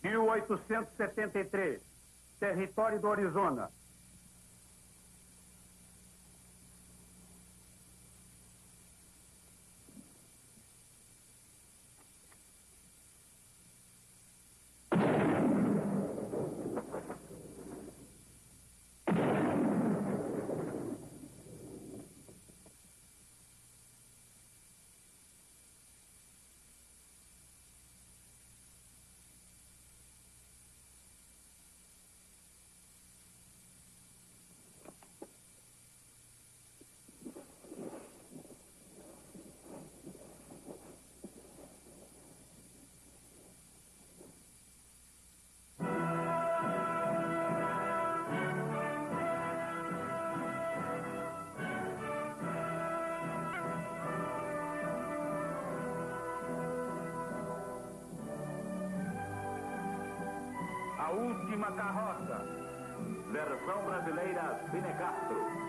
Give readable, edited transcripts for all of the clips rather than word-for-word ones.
1873, território do Arizona. A Última Carroça, versão brasileira Cine Castro.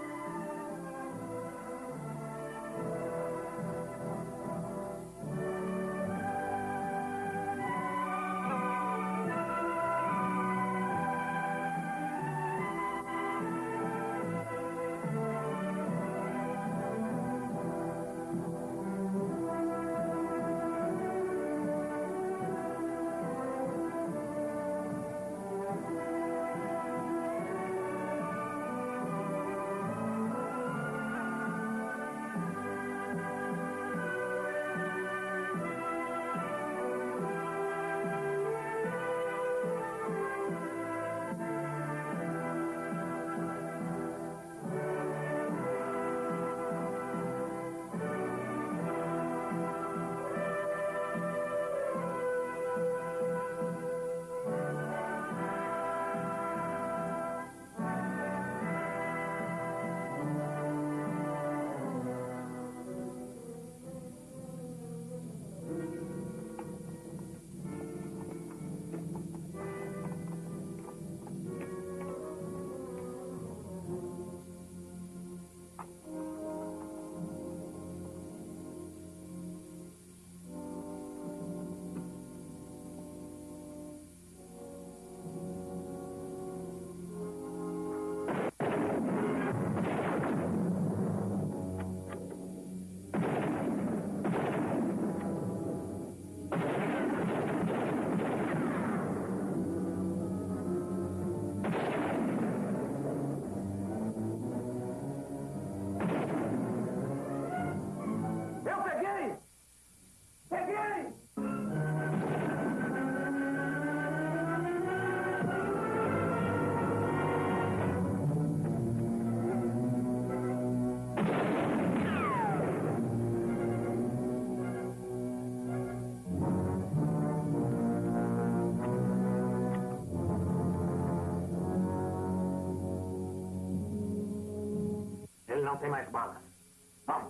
Não tem mais balas. Vamos.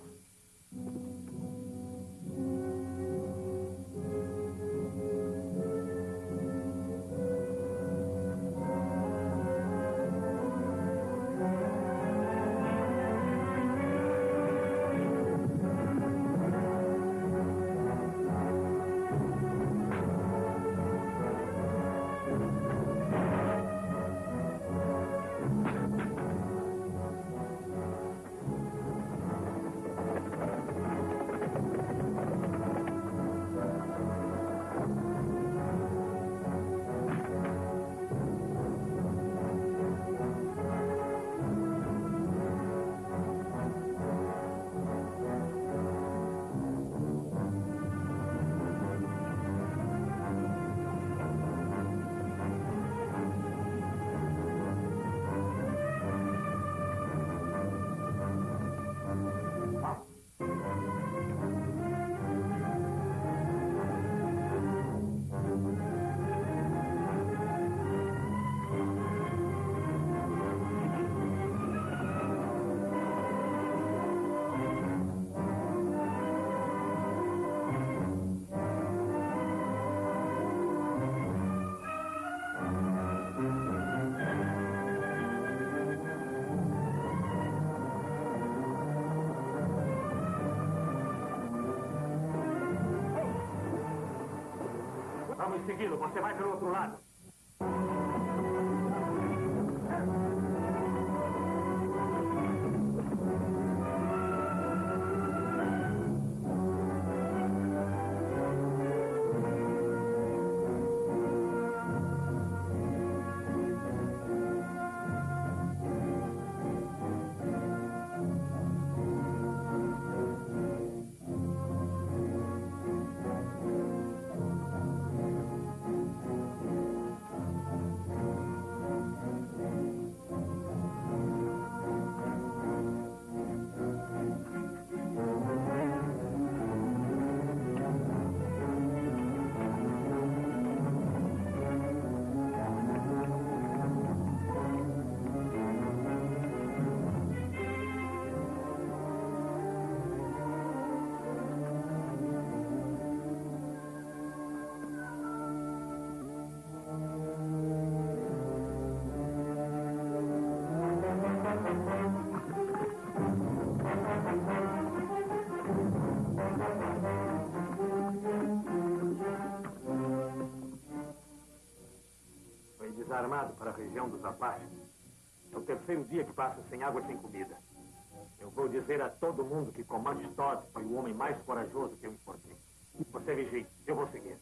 Vamos segui-lo. Você vai pelo outro lado. Desarmado para a região dos Apaches. É o terceiro dia que passa sem água e sem comida. Eu vou dizer a todo mundo que Comanche Todd foi o homem mais corajoso que eu encontrei. Você vigie, eu vou seguir.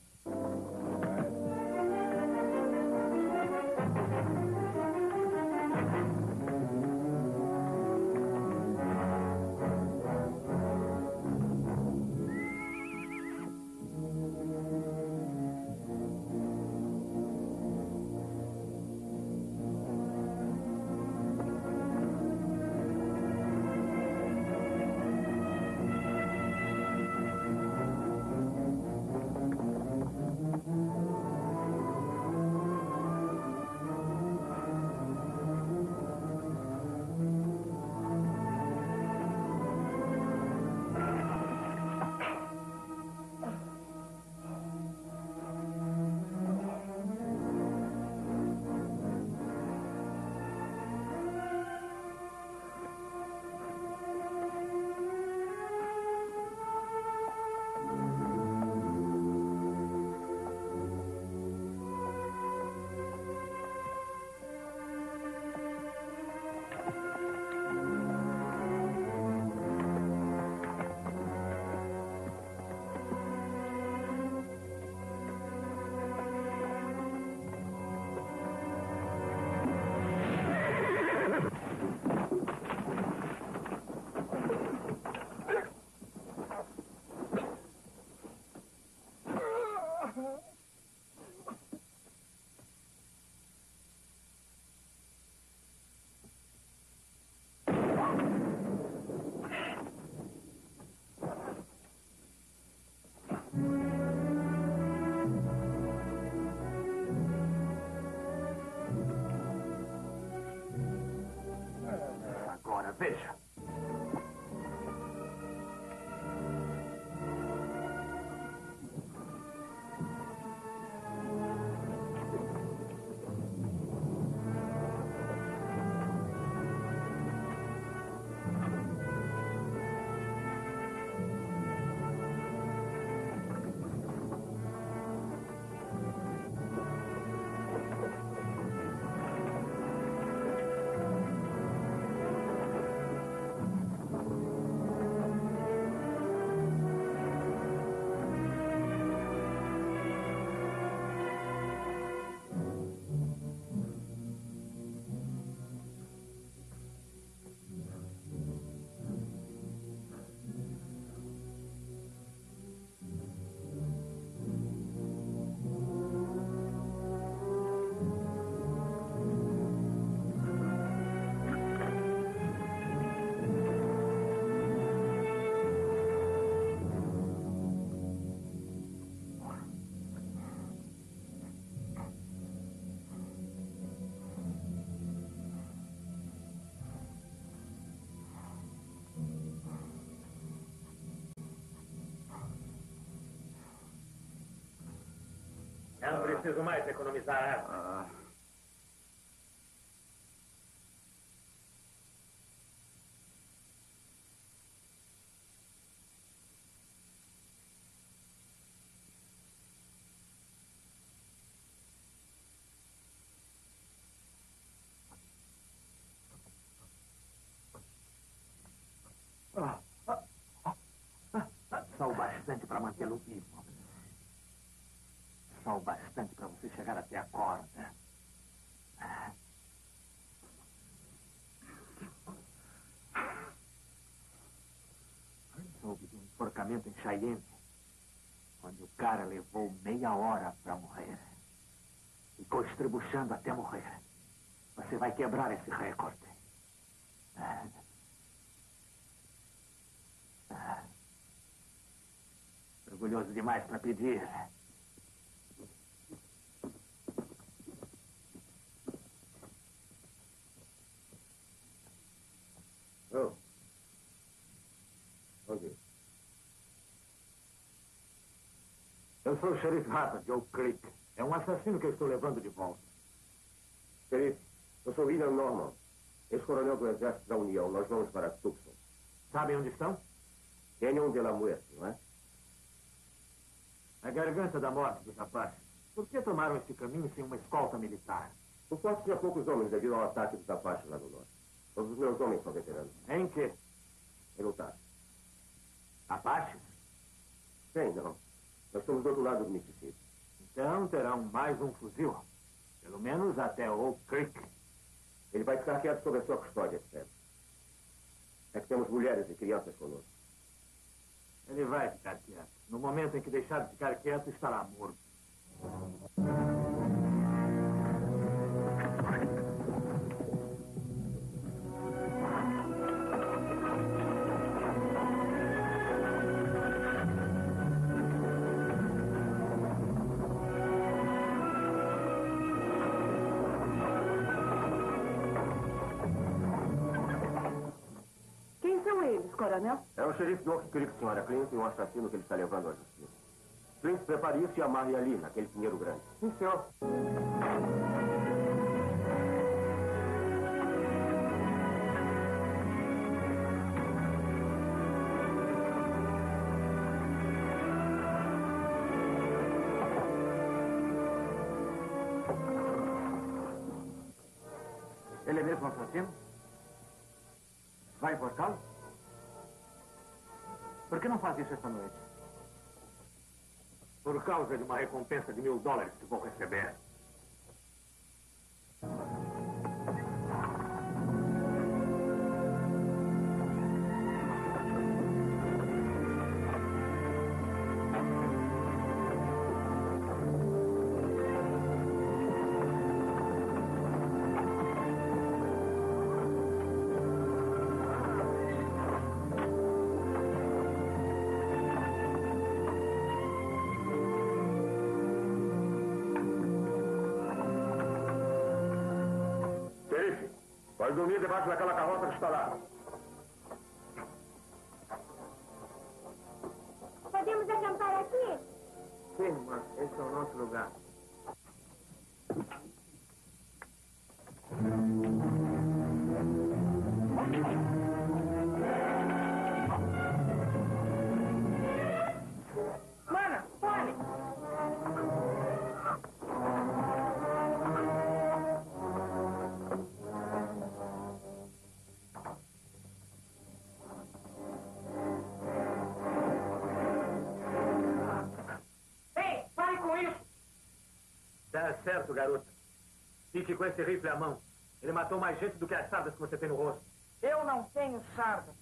Agora, veja. Eu não preciso mais economizar água. mantê-lo vivo. Só o bastante para você chegar até a corda. Soube de um enforcamento em Cheyenne, onde o cara levou meia hora para morrer. Ficou estrebuchando até morrer. Você vai quebrar esse recorde. Orgulhoso demais para pedir. Oh. Onde? Eu sou o xerife Harper, de Oak Creek. É um assassino que eu estou levando de volta. Xerife, eu sou William Norman, ex-coronel do Exército da União. Nós vamos para Tucson. Sabem onde estão? Canyon de la Muerte, não é? A garganta da morte dos Apaches. Por que tomaram esse caminho sem uma escolta militar? O forte tinha poucos homens devido ao ataque dos Apaches lá no norte. Todos os meus homens são veteranos. Em quê? Em lutar. Apaches? Sim, não. Nós estamos do outro lado do Mississippi. Então terão mais um fuzil. Pelo menos até Oak Creek. Ele vai ficar quieto sob a sua custódia, etc. É que temos mulheres e crianças conosco. Ele vai ficar quieto. No momento em que deixar de ficar quieto, estará morto. Coronel? É o xerife do Oak Creek, senhora Clint, e um assassino que ele está levando à justiça. Clint, prepare isso e amarre ali, naquele pinheiro grande. Sim, senhor. Ele é mesmo assassino? Vai enforcá-lo? Por que não faz isso esta noite? Por causa de uma recompensa de $1000 que vou receber. Pode dormir debaixo daquela carroça que está lá. Podemos acampar aqui? Sim, mas esse é o nosso lugar. Mana, pode! Tá certo, garoto. Fique com esse rifle à mão. Ele matou mais gente do que as sardas que você tem no rosto. Eu não tenho sarda.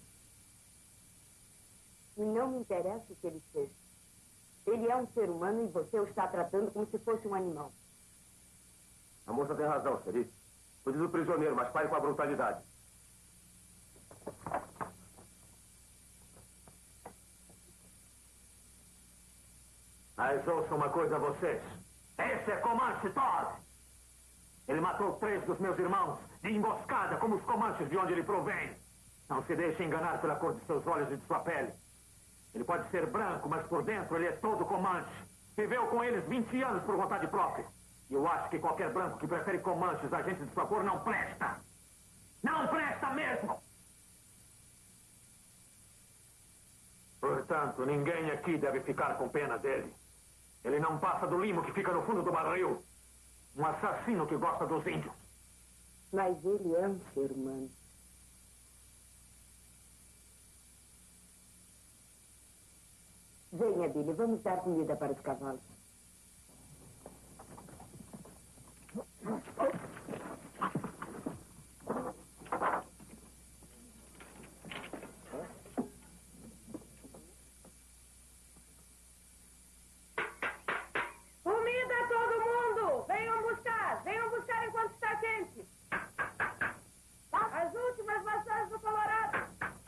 E não me interessa o que ele seja. Ele é um ser humano e você o está tratando como se fosse um animal. A moça tem razão, xerife. Cuide do prisioneiro, mas pare com a brutalidade. Mas ouça uma coisa a vocês. Esse é Comanche Todd. Ele matou 3 dos meus irmãos de emboscada, como os Comanches de onde ele provém. Não se deixe enganar pela cor de seus olhos e de sua pele. Ele pode ser branco, mas por dentro ele é todo Comanche. Viveu com eles 20 anos por vontade própria. E eu acho que qualquer branco que prefere Comanches a gente de sua cor não presta. Não presta mesmo! Portanto, ninguém aqui deve ficar com pena dele. Ele não passa do limo que fica no fundo do barril. Um assassino que gosta dos índios. Mas ele é um ser humano. Venha, Billy, vamos dar comida para os cavalos. Comida a todo mundo! Venham buscar enquanto está quente. As últimas maçãs do Colorado.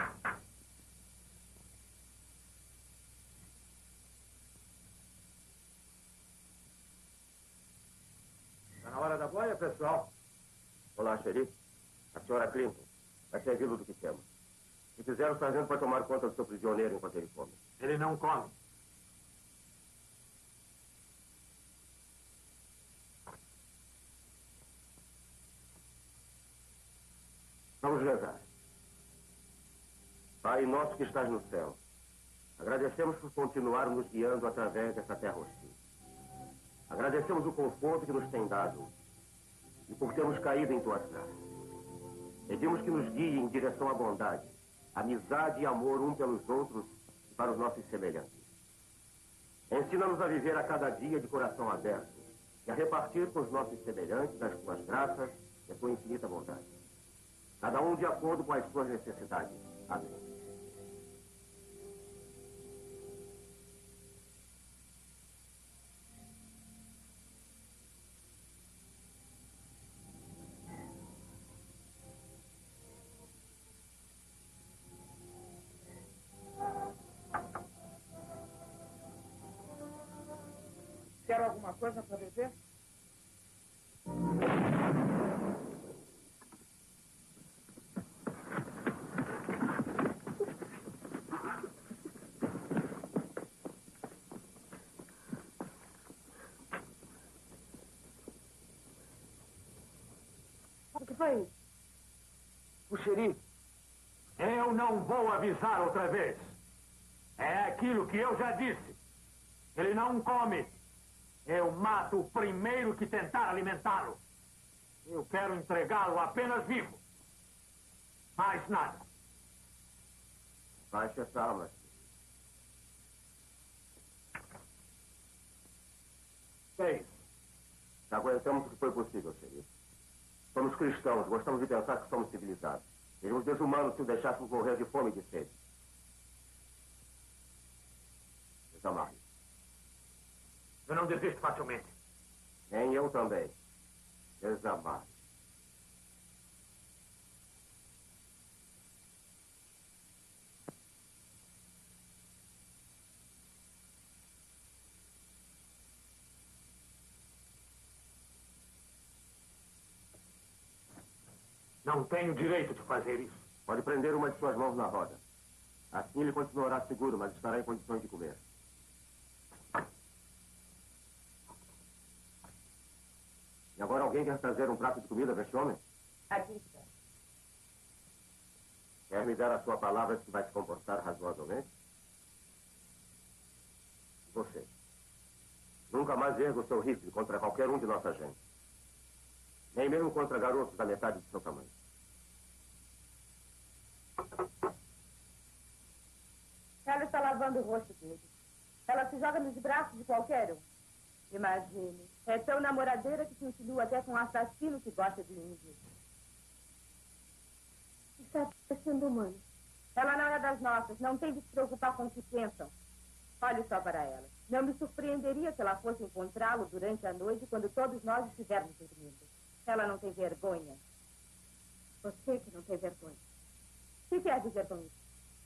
Está na hora da boia, pessoal? Olá, xerife. A senhora Clinton vai servi-lo do que temos. Se quiser, o sargento vai tomar conta do seu prisioneiro enquanto ele come. Ele não come. Vamos rezar. Pai nosso que estás no céu, agradecemos por continuar nos guiando através dessa terra hostil. Agradecemos o conforto que nos tem dado e por termos caído em tuas graças. Pedimos que nos guie em direção à bondade, amizade e amor um pelos outros e para os nossos semelhantes. Ensina-nos a viver a cada dia de coração aberto e a repartir com os nossos semelhantes as tuas graças e a tua infinita bondade. Cada um de acordo com as suas necessidades. Amém. Quer alguma coisa para beber? O que foi isso? O xerife. Eu não vou avisar outra vez. É aquilo que eu já disse. Ele não come. Eu mato o primeiro que tentar alimentá-lo. Eu quero entregá-lo apenas vivo. Mais nada. Baixe essa arma. É isso. Aguentamos o que foi possível, xerife. Somos cristãos, gostamos de pensar que somos civilizados. Seríamos desumanos se o deixássemos morrer de fome e de sede. Desamarre. Eu não desisto facilmente. Nem eu também. Desamarre. Não tenho direito de fazer isso. Pode prender uma de suas mãos na roda. Assim ele continuará seguro, mas estará em condições de comer. E agora alguém quer trazer um prato de comida para este homem? Aqui está. Quer me dar a sua palavra de que vai se comportar razoavelmente? Você. Nunca mais erga o seu rifle contra qualquer um de nossa gente. Nem mesmo contra garotos da metade do seu tamanho. Ela está lavando o rosto dele. Ela se joga nos braços de qualquer um. Imagine. É tão namoradeira que se insinua até com um assassino que gosta de índios. Está sendo humano. Ela não é das nossas. Não tem de se preocupar com o que pensam. Olhe só para ela. Não me surpreenderia se ela fosse encontrá-lo durante a noite quando todos nós estivermos dormindo. Ela não tem vergonha. Você que não tem vergonha. O que quer dizer com isso?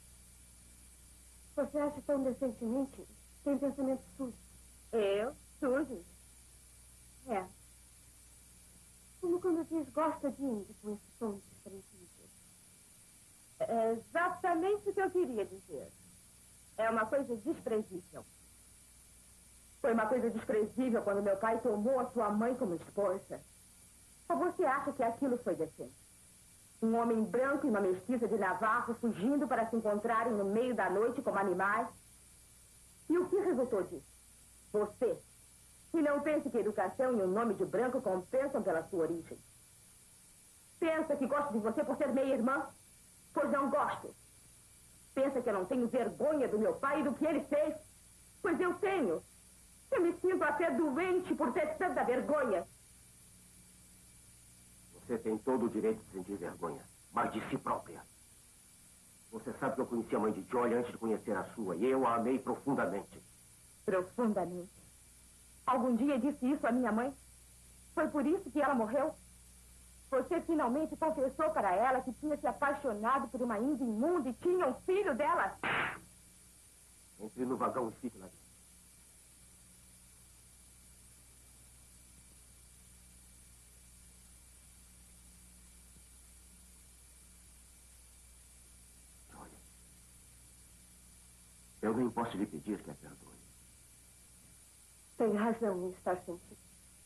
Você acha tão decentemente? Tem pensamentos sujos. Eu? Sujos? É. Como quando diz gosta de índio com esse tom desprezível. É exatamente o que eu queria dizer. É uma coisa desprezível. Foi uma coisa desprezível quando meu pai tomou a sua mãe como esposa. Ou você acha que aquilo foi decente? Um homem branco e uma mestiça de Navarro fugindo para se encontrarem no meio da noite como animais? E o que resultou disso? Você. E não pense que a educação e o nome de branco compensam pela sua origem. Pensa que gosto de você por ser meia irmã? Pois não gosto. Pensa que eu não tenho vergonha do meu pai e do que ele fez? Pois eu tenho. Eu me sinto até doente por ter tanta vergonha. Você tem todo o direito de sentir vergonha, mas de si própria. Você sabe que eu conheci a mãe de Joy antes de conhecer a sua, e eu a amei profundamente. Profundamente. Algum dia disse isso à minha mãe? Foi por isso que ela morreu? Você finalmente confessou para ela que tinha se apaixonado por uma índia imunda e tinha um filho dela? Entre no vagão e fique lá dentro. Joy, eu nem posso lhe pedir que a perdoe. Tem razão em estar sentindo.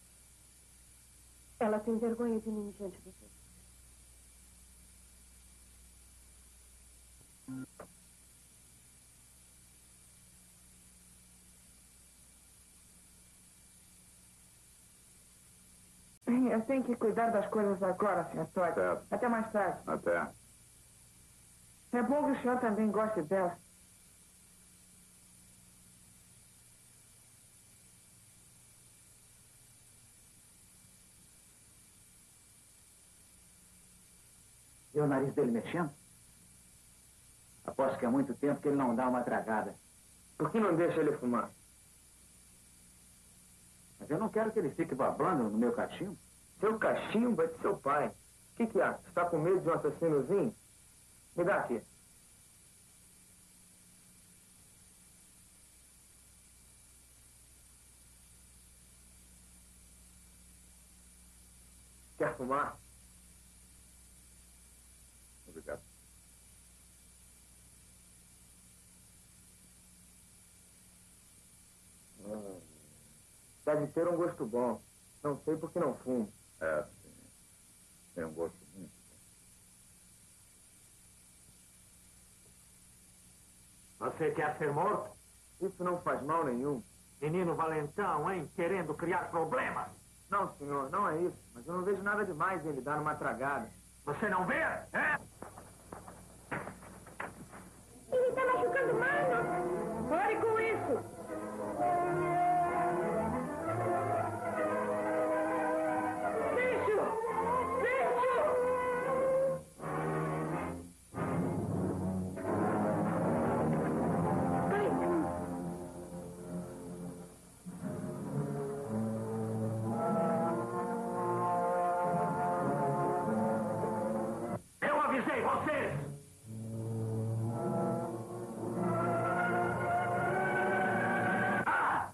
Ela tem vergonha de mim diante dos outros. Eu tenho que cuidar das coisas agora, Sr. Todd. Certo. Até mais tarde. Até. É bom que o senhor também goste dela. Viu o nariz dele mexendo? Aposto que há muito tempo que ele não dá uma tragada. Por que não deixa ele fumar? Mas eu não quero que ele fique babando no meu cachimbo. Seu cachimbo é de seu pai. O que há? Está com medo de um assassinozinho? Me dá aqui. Quer fumar? Obrigado. Deve ter um gosto bom. Não sei por que não fumo. É, sim. Tem um gosto muito bom. Você quer ser morto? Isso não faz mal nenhum. Menino valentão, hein? Querendo criar problemas. Não, senhor, não é isso. Mas eu não vejo nada demais em lhe dar uma tragada. Você não vê? É? Ele está machucando Mano. Pare com isso. Bicho! Bicho! Eu avisei vocês! Ah!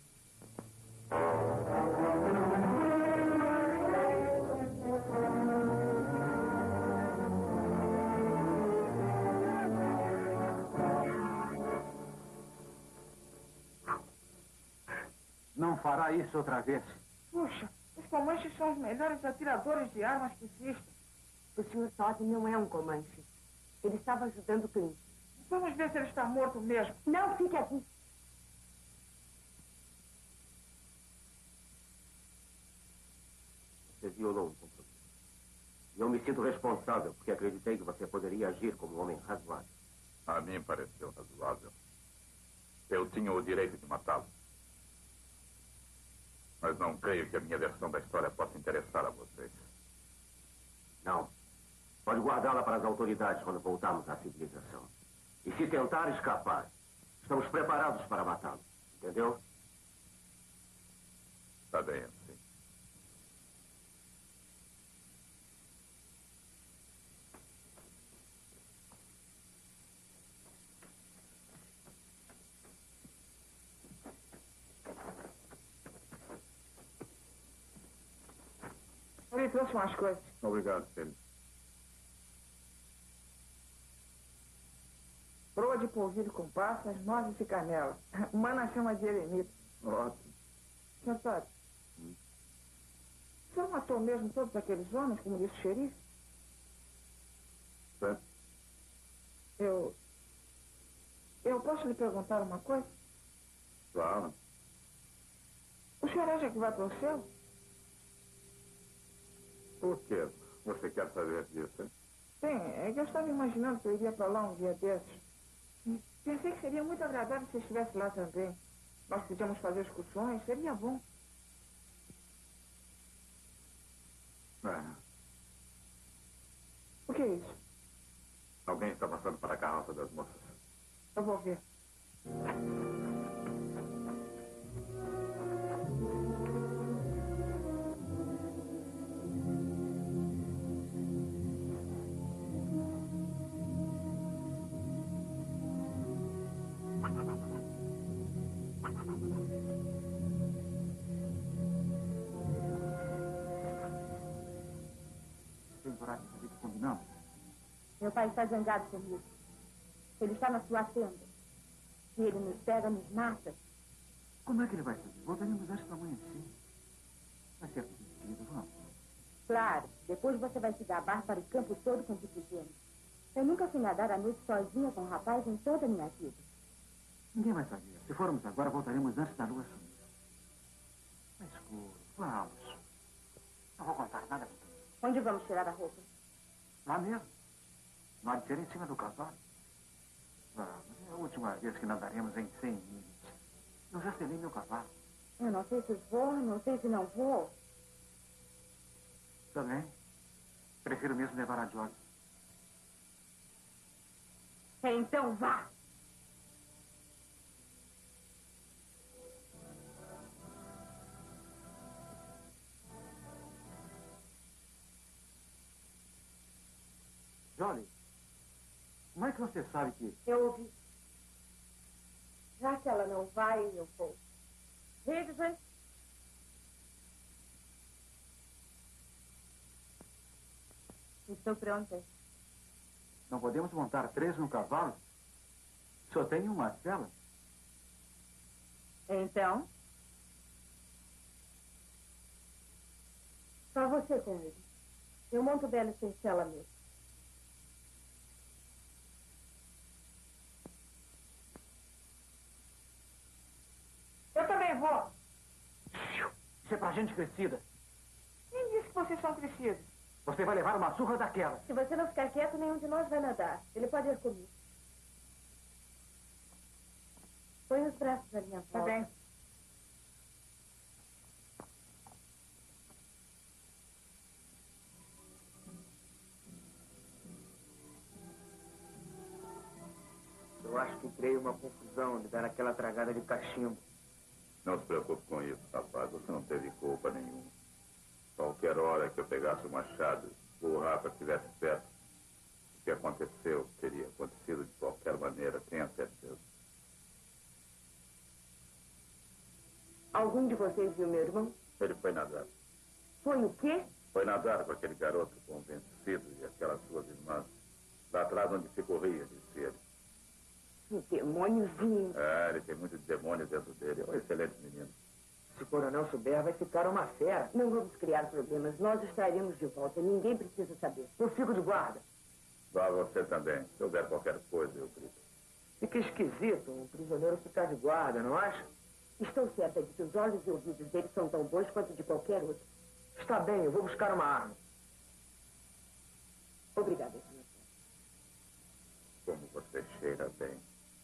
Não fará isso outra vez. Puxa, os comanches são os melhores atiradores de armas que existem. O Sr. Todd não é um comanche. Ele estava ajudando o Clint. Vamos ver se ele está morto mesmo. Não, fique aqui. Você violou um compromisso. E eu me sinto responsável porque acreditei que você poderia agir como um homem razoável. A mim pareceu razoável. Eu tinha o direito de matá-lo. Mas não creio que a minha versão da história possa interessar a vocês. Não. Pode guardá-la para as autoridades quando voltarmos à civilização. E se tentar escapar, estamos preparados para matá-lo. Entendeu? Está bem assim. Ele trouxe umas coisas. Obrigado, filho. Proa de polvilho com passas, nozes e canela. Mana chama de eremita. Ótimo. Sr. Todd, o senhor matou mesmo todos aqueles homens, como disse o xerife? Certo? Eu posso lhe perguntar uma coisa? Claro. O senhor acha que vai para o céu? Por quê? Você quer saber disso, hein? Sim, é que eu estava imaginando que eu iria para lá um dia desses. Pensei que seria muito agradável se eu estivesse lá também. Nós podíamos fazer excursões, seria bom. O que é isso? Alguém está passando para a carroça das moças. Eu vou ver. Meu pai está zangado comigo. Ele está na sua tenda. Se ele nos pega, nos mata. Como é que ele vai fazer? Voltaremos antes do amanhecer. Vai ser divertido, vamos. Claro, depois você vai se gabar para o campo todo com o que fizemos. Eu nunca fui nadar à noite sozinha com um rapaz em toda a minha vida. Ninguém vai saber. Se formos agora, voltaremos antes da lua sumir. Está escuro. Vamos. Não vou contar nada. Onde vamos tirar a roupa? Lá mesmo. Não há de ser em cima do cavalo. Vamos. É a última vez que nadaremos em 100 milhas. Eu já selei meu cavalo. Eu não sei se vou, não sei se não vou. Também. Prefiro mesmo levar a Joyce. Então vá! Jolie, como é que você sabe que... Eu ouvi. Já que ela não vai, eu vou. Veja, estou pronta. Não podemos montar 3 no cavalo? Só tem uma cela. Então? Só você com ele. Eu monto dela sem cela mesmo. Eu também vou. Isso é pra gente crescida. Quem disse que vocês são crescidos? Você vai levar uma surra daquela. Se você não ficar quieto, nenhum de nós vai nadar. Ele pode ir comigo. Põe os braços na minha volta. Tá bem. Eu acho que criei uma confusão de dar aquela tragada de cachimbo. Não se preocupe com isso, rapaz. Você não teve culpa nenhuma. Qualquer hora que eu pegasse o machado ou o Rafa estivesse perto, o que aconteceu teria acontecido de qualquer maneira, tenha certeza. Algum de vocês viu meu irmão? Ele foi nadar. Foi o quê? Foi nadar com aquele garoto convencido e aquelas suas irmãs. Lá atrás onde se corria, disse ele. Que demôniozinho. Ele tem muito demônio dentro dele. É um excelente menino. Se o coronel souber, vai ficar uma fera. Não vamos criar problemas. Nós os trairemos de volta. Ninguém precisa saber. Eu fico de guarda. Vá você também. Se houver qualquer coisa, eu grito. Fica esquisito um prisioneiro ficar de guarda, não acha? Estou certa de que os olhos e ouvidos dele são tão bons quanto de qualquer outro. Está bem, eu vou buscar uma arma. Obrigada, senhor. Como você cheira bem.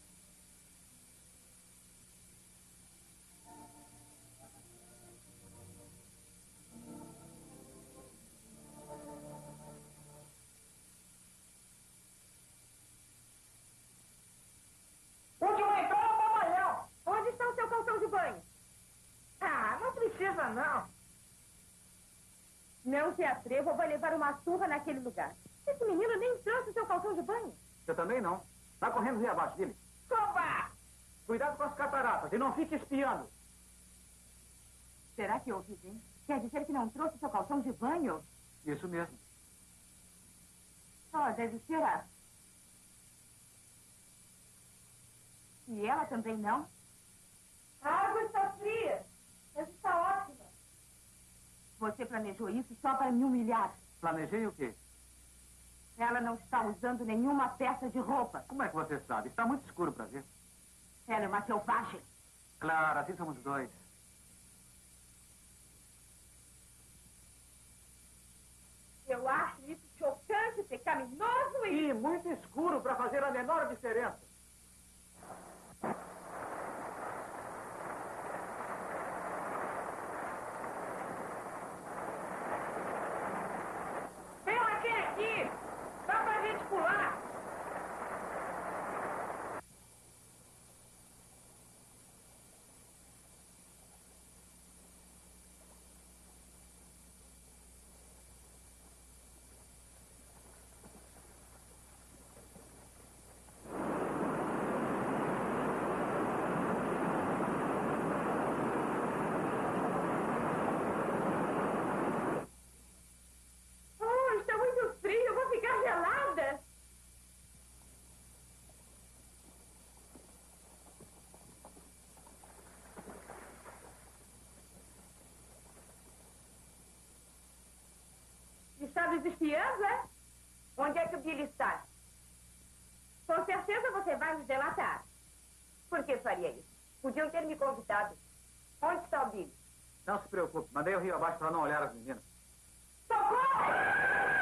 Onde vai entrar o pamalhão? Onde está o seu calção de banho? Ah, não precisa, não. Não se atreva ou vai levar uma surra naquele lugar. Esse menino nem trouxe o seu calção de banho. Eu também não. Vai correndo ali abaixo dele. Soba! Cuidado com as cataratas e não fique espiando. Será que eu ouvi bem? Quer dizer que não trouxe o seu calção de banho? Isso mesmo. Deve ser a... E ela também não? A água está fria, mas está ótima. Você planejou isso só para me humilhar. Planejei o quê? Ela não está usando nenhuma peça de roupa. Como é que você sabe? Está muito escuro para ver. Ela é uma selvagem. Claro, assim somos dois. Eu acho isso chocante, pecaminoso E muito escuro para fazer a menor diferença. Está nos espiando, é? Onde é que o Billy está? Com certeza você vai nos delatar. Por que faria isso? Podiam ter me convidado. Onde está o Billy? Não se preocupe, mandei o rio abaixo para não olhar as meninas. Socorro!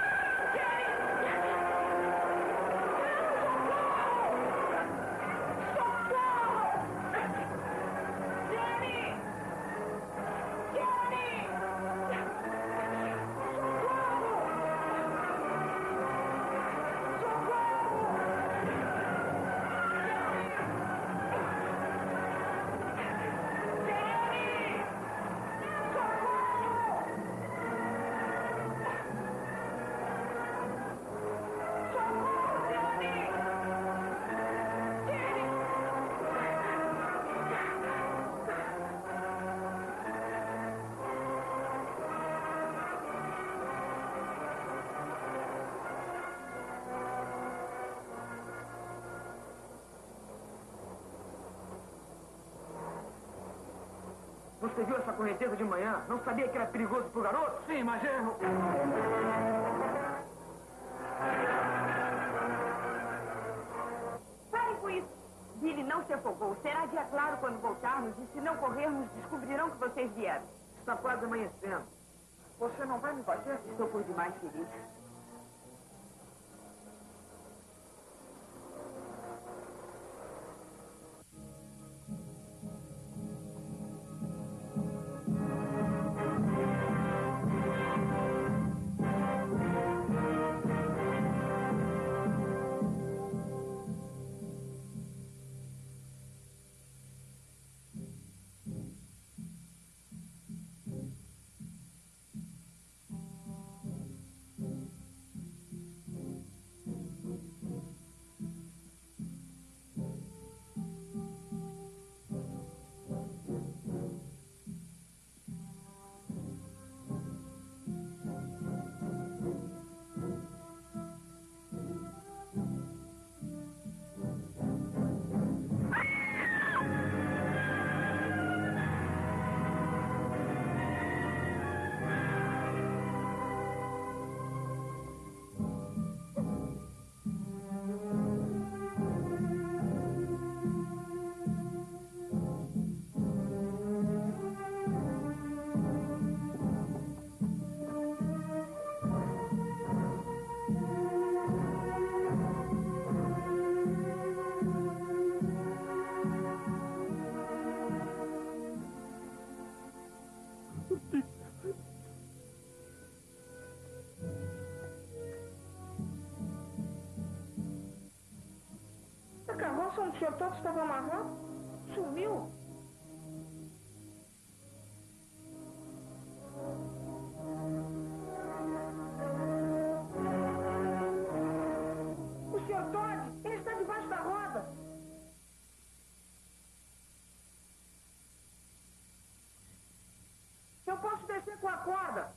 Você viu essa correnteza de manhã? Não sabia que era perigoso pro garoto? Sim, mas eu... Parem com isso. Billy não se afogou. Será dia claro quando voltarmos e se não corrermos, descobrirão que vocês vieram. Está quase amanhecendo. Você não vai me bater? Estou por demais feliz. A carroça onde o senhor todo estava amarrado sumiu. O senhor Todd, ele está debaixo da roda. Eu posso descer com a corda.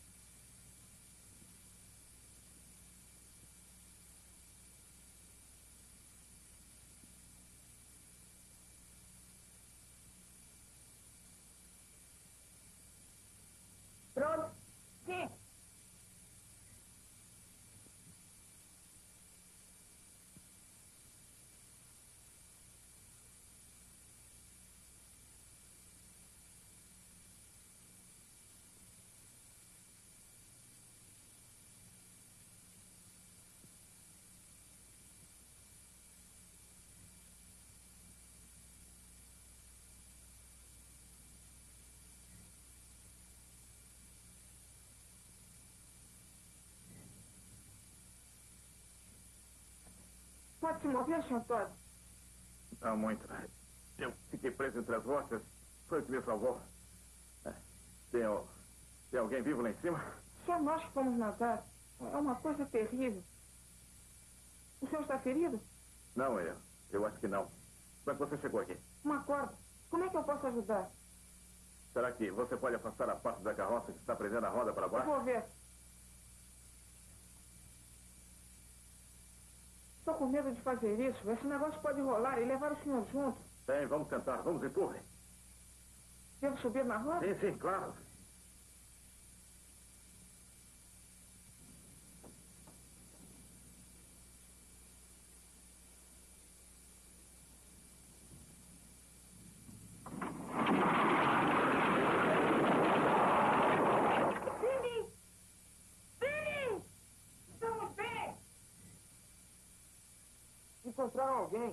Pronto? Sim. Pode se mover, senhor Todd? Não muito. Eu fiquei preso entre as rochas. Foi o que me salvou. Tem alguém vivo lá em cima? Só nós que fomos nadar. É uma coisa terrível. O senhor está ferido? Não, eu acho que não. Como é que você chegou aqui? Uma corda. Como é que eu posso ajudar? Será que você pode afastar a parte da carroça que está prendendo a roda para Eu baixo? vou ver. Estou com medo de fazer isso. Esse negócio pode rolar e levar o senhor junto. Bem, vamos tentar. Vamos, empurre. Devo subir na roda? Sim, sim, claro. encontraram alguém.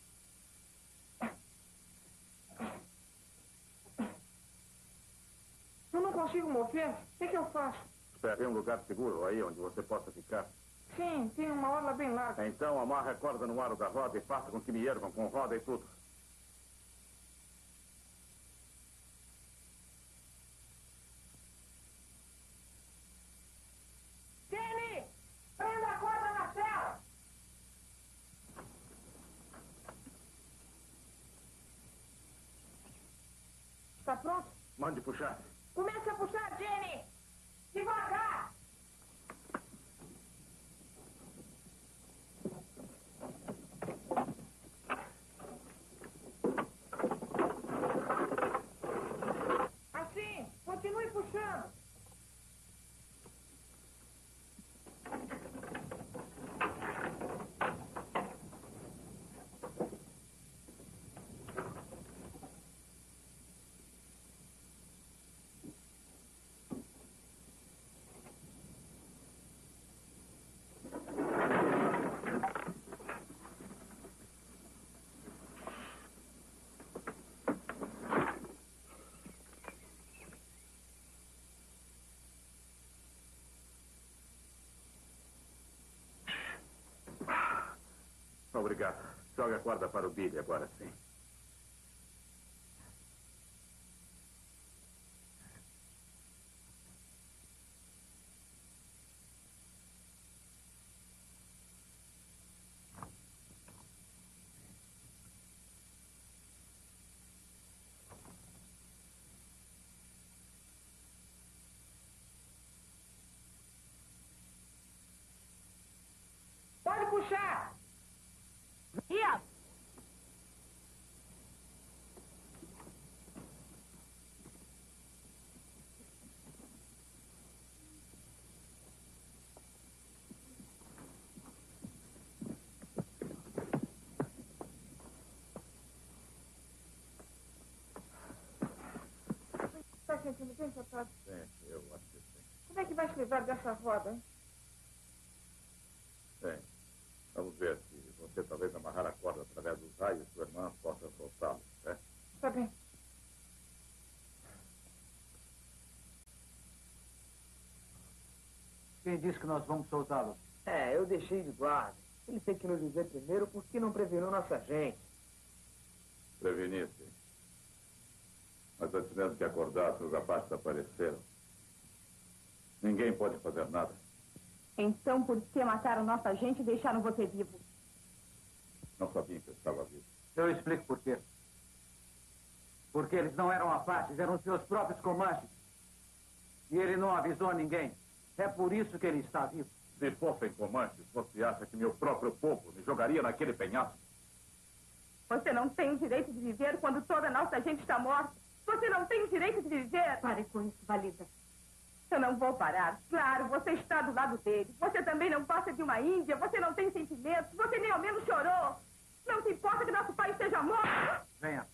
Eu não consigo mover. O que eu faço? Espere um lugar seguro aí onde você possa ficar. Sim, tem uma orla bem larga. Então amarre a corda no aro da roda e faça com que me ergam com roda e tudo. Jenny! Prenda a corda na tela! Está pronto? Mande puxar. Comece a puxar, Jenny! Devagar! Assim, continue puxando. Obrigado. Joga a corda para o Billy agora sim. Pode puxar! Ia! Está sentindo bem, sapato? Sim, eu acho que sim. Como é que vai se livrar dessa roda, hein? Sim. Vamos ver se você talvez amarrar a corda através dos raios, sua irmã possa soltá-lo, né? Está bem. Quem disse que nós vamos soltá-lo? É, eu deixei de guarda. Ele tem que nos dizer primeiro por que não preveniu nossa gente. Prevenir-se. Mas antes mesmo que acordasse, os apaches apareceram. Ninguém pode fazer nada. Então, por que mataram nossa gente e deixaram você vivo? Não sabiam que eu estava vivo. Eu explico por quê. Porque eles não eram apaches, eram seus próprios comanches. E ele não avisou ninguém. É por isso que ele está vivo. Se fossem comanches, você acha que meu próprio povo me jogaria naquele penhasco? Você não tem o direito de viver quando toda a nossa gente está morta. Você não tem o direito de viver. Pare com isso, Valida. Eu não vou parar. Claro, você está do lado dele. Você também não gosta de uma índia. Você não tem sentimentos. Você nem ao menos chorou. Não se importa que nosso pai esteja morto. Venha.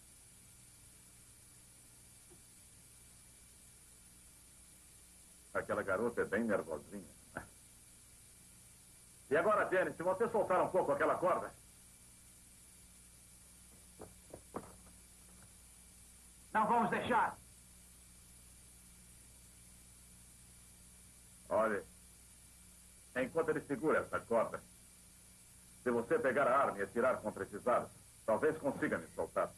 Aquela garota é bem nervosinha. Né? E agora, Jenny, se você soltar um pouco aquela corda... Não vamos deixar. Olhe, enquanto ele segura essa corda, se você pegar a arma e atirar contra esses aros, talvez consiga me soltar.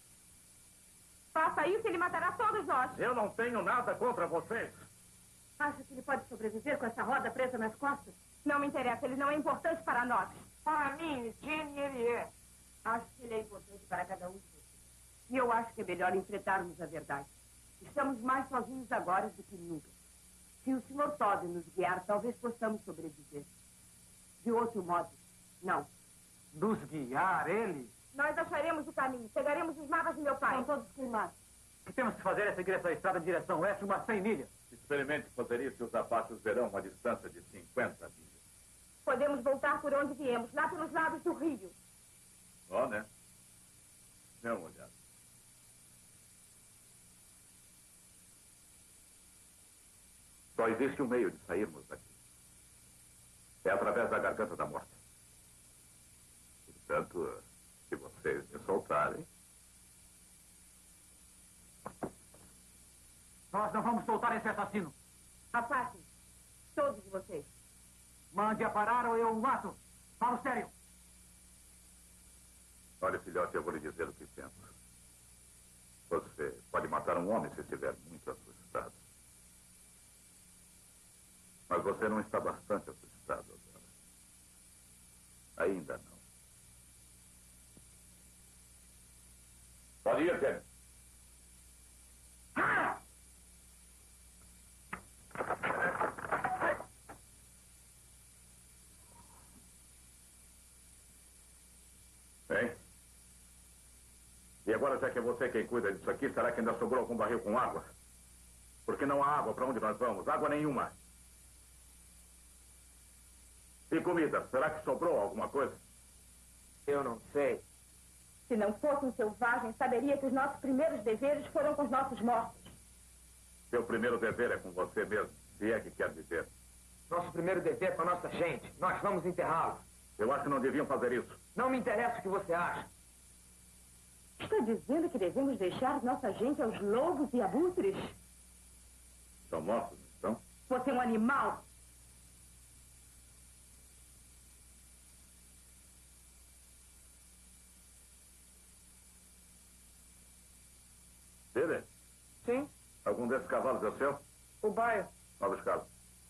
Faça isso e ele matará todos nós. Eu não tenho nada contra vocês. Acha que ele pode sobreviver com essa roda presa nas costas? Não me interessa, ele não é importante para nós. Para mim, Jenny, ele é. Acho que ele é importante para cada um de vocês. E eu acho que é melhor enfrentarmos a verdade. Estamos mais sozinhos agora do que nunca. Se o Sr. Todd nos guiar, talvez possamos sobreviver. De outro modo, não. Nos guiar, ele? Nós acharemos o caminho. Pegaremos os mapas de meu pai. Estão todos queimados. O que temos que fazer é seguir essa estrada em direção oeste, umas 100 milhas. Experimente fazer isso e os apaches verão uma distância de 50 milhas. Podemos voltar por onde viemos, lá pelos lados do rio. Ó, né? Dê uma olhada. Só existe um meio de sairmos daqui. É através da garganta da morte. entanto, se vocês me soltarem... Nós não vamos soltar esse assassino. Afastem. Todos vocês. Mande a parar ou eu o mato. Falo sério. Olha, filhote, eu vou lhe dizer o que penso. Você pode matar um homem se estiver muito assustado. Mas você não está bastante assustado agora. Ainda não. Pode ir, Jenny. Bem. E agora, já que é você quem cuida disso aqui, será que ainda sobrou algum barril com água? Porque não há água para onde nós vamos. Água nenhuma. E comida? Será que sobrou alguma coisa? Eu não sei. Se não fosse um selvagem, saberia que os nossos primeiros deveres foram com os nossos mortos. Seu primeiro dever é com você mesmo, se é que quer viver. Nosso primeiro dever é com a nossa gente. Nós vamos enterrá-lo. Eu acho que não deviam fazer isso. Não me interessa o que você acha. Está dizendo que devemos deixar nossa gente aos lobos e abutres? Estão mortos, não estão? Você é um animal. Dele? Sim, Algum desses cavalos é o seu? o bairro. Vá buscá-lo.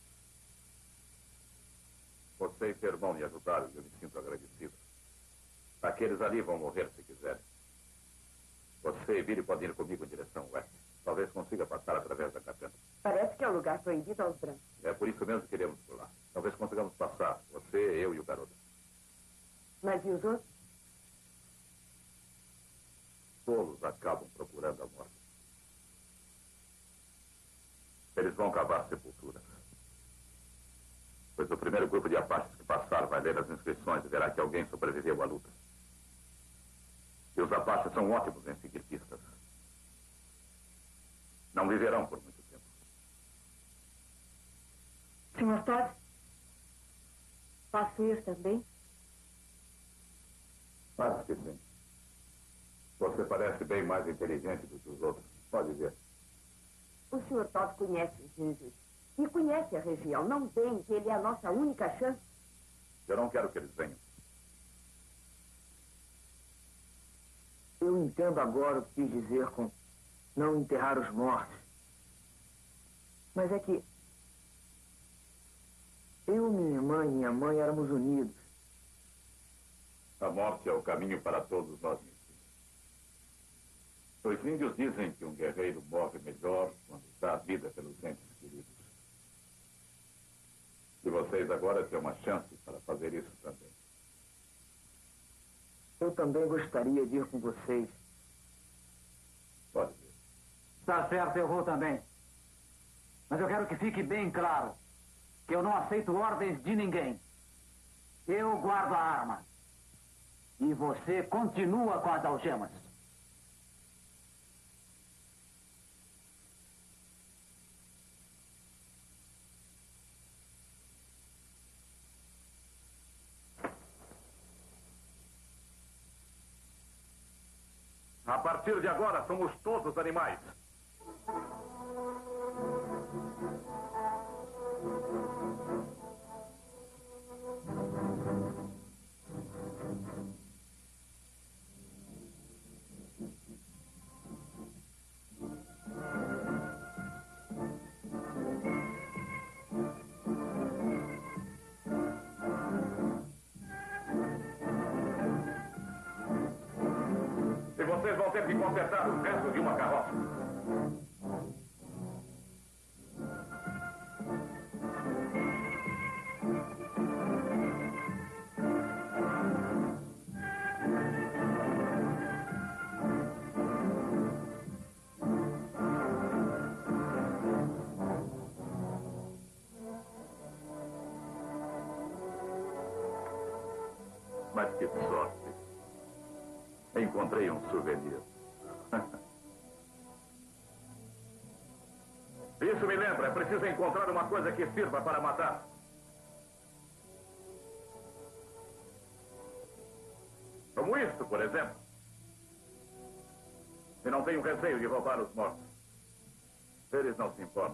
Você e seu irmão me ajudaram e eu me sinto agradecido. Aqueles ali vão morrer se quiserem. Você e Billy podem ir comigo em direção oeste. Talvez consiga passar através da capena. Parece que é um lugar proibido aos brancos. É por isso mesmo que iremos por lá. Talvez consigamos passar. Você, eu e o garoto. Mas e os outros? Todos acabam procurando a morte. Eles vão cavar sepulturas. Pois o primeiro grupo de apaches que passar vai ler as inscrições e verá que alguém sobreviveu à luta. E os apaches são ótimos em seguir pistas. Não viverão por muito tempo. Sr. Todd? Posso ir também? Acho que sim. Você parece bem mais inteligente do que os outros. Pode ver. O Sr. Todd conhece os índios. E conhece a região. Não vem que ele é a nossa única chance. Eu não quero que eles venham. Eu entendo agora o que quis dizer com não enterrar os mortos. Mas é que eu, minha irmã e minha mãe éramos unidos. A morte é o caminho para todos nós mesmos. Os índios dizem que um guerreiro morre melhor quando dá a vida pelos entes queridos. E vocês agora têm uma chance para fazer isso também. Eu também gostaria de ir com vocês. Pode ver. Tá certo, eu vou também. Mas eu quero que fique bem claro que eu não aceito ordens de ninguém. Eu guardo a arma. E você continua com as algemas. A partir de agora, somos todos animais. E vocês vão ter que consertar o resto de uma carroça. Mas que sorte. Encontrei um souvenir. Isso me lembra, é preciso encontrar uma coisa que sirva para matar. E não tenho receio de roubar os mortos. Eles não se importam.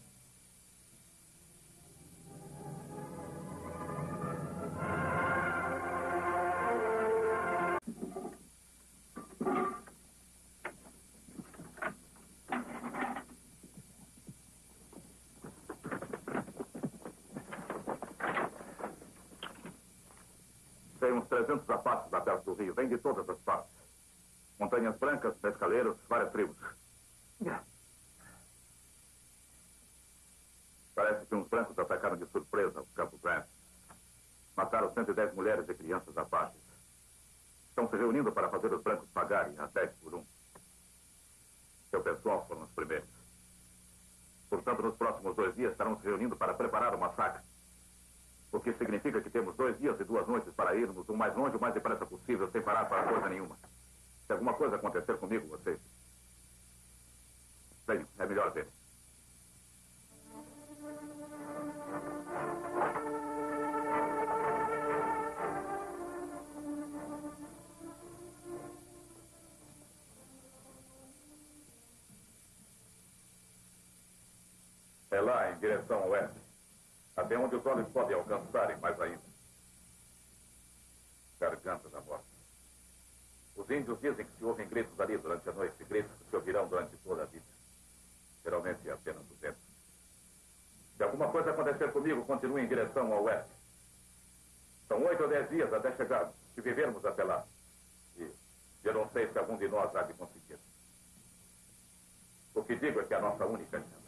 Tem uns 300 zapatos da perto do rio. Vem de todas as partes. Montanhas Brancas, pescaleiros, várias tribos. Parece que uns brancos atacaram de surpresa o Campo Grant. Mataram 110 mulheres e crianças apaches. Estão se reunindo para fazer os brancos pagarem a 10 por 1. Seu pessoal foram os primeiros. Portanto, nos próximos 2 dias estarão se reunindo para preparar o massacre. O que significa que temos 2 dias e 2 noites para irmos o mais longe, o mais depressa possível, sem parar para coisa nenhuma. Se alguma coisa acontecer comigo, vocês... Venham, é melhor ver. É lá, em direção ao oeste. Até onde os olhos podem alcançar e mais ainda. Garganta da morte. Os índios dizem que se ouvem gritos ali durante a noite, gritos que se ouvirão durante toda a vida. Geralmente é apenas o vento. Se alguma coisa acontecer comigo, continue em direção ao oeste. São 8 ou 10 dias até chegarmos, se vivermos até lá. E eu não sei se algum de nós há de conseguir. O que digo é que é a nossa única chance.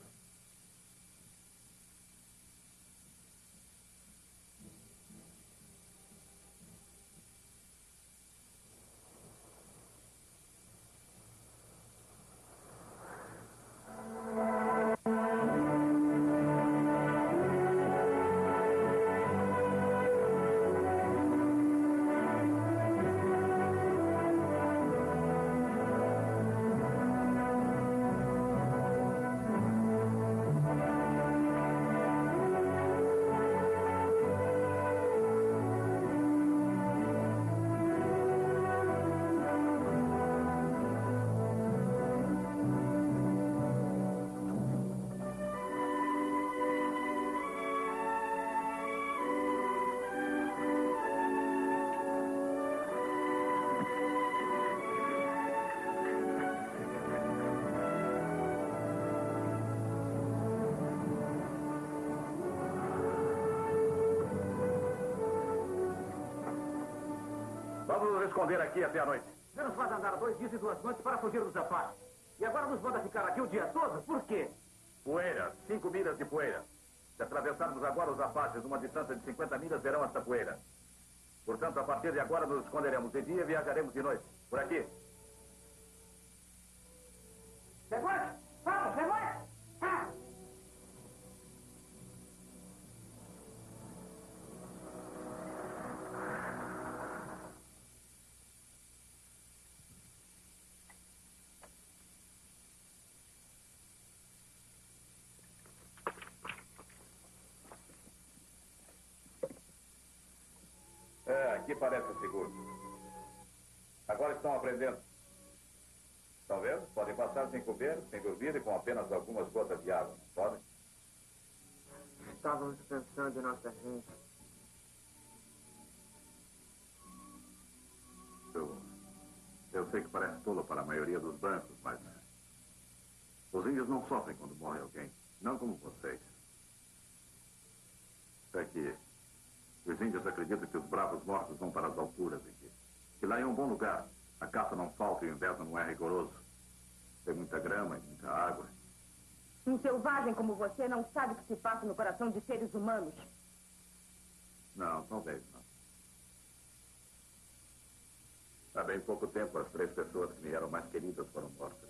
Vamos nos esconder aqui até a noite. Você nos faz andar 2 dias e 2 noites para fugir dos apaches. E agora nos manda ficar aqui o dia todo? Por quê? Poeira, 5 milhas de poeira. Se atravessarmos agora os apaches numa distância de 50 milhas, verão esta poeira. Portanto, a partir de agora, nos esconderemos de dia e viajaremos de noite. Por aqui. Levante! Vamos, levante! Ah! Aqui parece seguro. Agora estão aprendendo. Estão vendo? Podem passar sem comer, sem dormir e com apenas algumas gotas de água. Podem? Estávamos pensando em nossa gente. Eu sei que parece tolo para a maioria dos brancos, mas... Os índios não sofrem quando morre alguém. Não como vocês. É que... Os índios acreditam que os bravos mortos vão para as alturas e que lá é um bom lugar. A caça não falta e o inverno não é rigoroso. Tem muita grama e muita água. Um selvagem como você não sabe o que se passa no coração de seres humanos. Não, talvez não. Há bem pouco tempo, as 3 pessoas que me eram mais queridas foram mortas.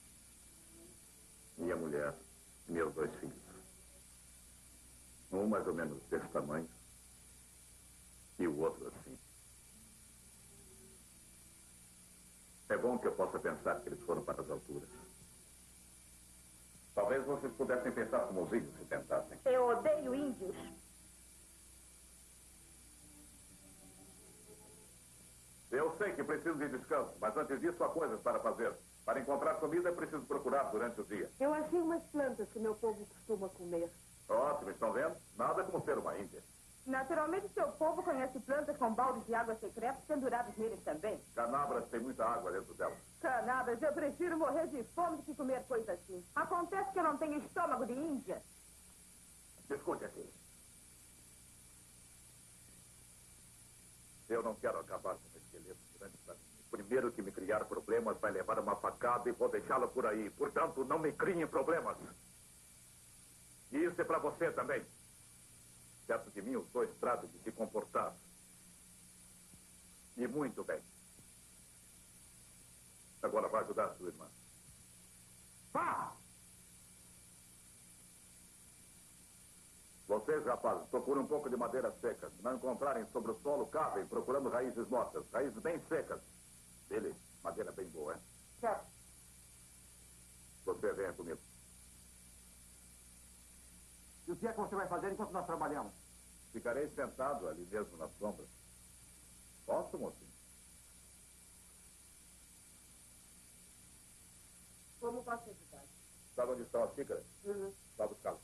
Minha mulher e meus 2 filhos. Um mais ou menos desse tamanho. E o outro assim. É bom que eu possa pensar que eles foram para as alturas. Talvez vocês pudessem pensar como os índios se tentassem. Eu odeio índios. Eu sei que preciso de descanso, mas antes disso há coisas para fazer. Para encontrar comida é preciso procurar durante o dia. Eu achei umas plantas que meu povo costuma comer. Ótimo, estão vendo? Nada como ser uma índia. Naturalmente, seu povo conhece plantas com baldes de água secretas pendurados neles também. Canabras têm muita água dentro delas. Canabras, eu prefiro morrer de fome do que comer coisa assim. Acontece que eu não tenho estômago de índia. Escute aqui. Eu não quero acabar com o esqueleto grande para mim. O primeiro que me criar problemas vai levar uma facada e vou deixá-lo por aí. Portanto, não me criem problemas. E isso é para você também. Perto de mim, os dois tratam de se comportar. E muito bem. Agora vai ajudar a sua irmã. Vá! Vocês, rapazes, procuram um pouco de madeira seca. Se não encontrarem sobre o solo, cavem, procurando raízes mortas. Raízes bem secas. Billy, madeira bem boa, hein? Certo. Você venha comigo. E o que é que você vai fazer enquanto nós trabalhamos? Ficarei sentado ali mesmo na sombra. Posso, mocinho? Como posso ajudar? Sabe onde estão as xícaras? Vá buscá-las.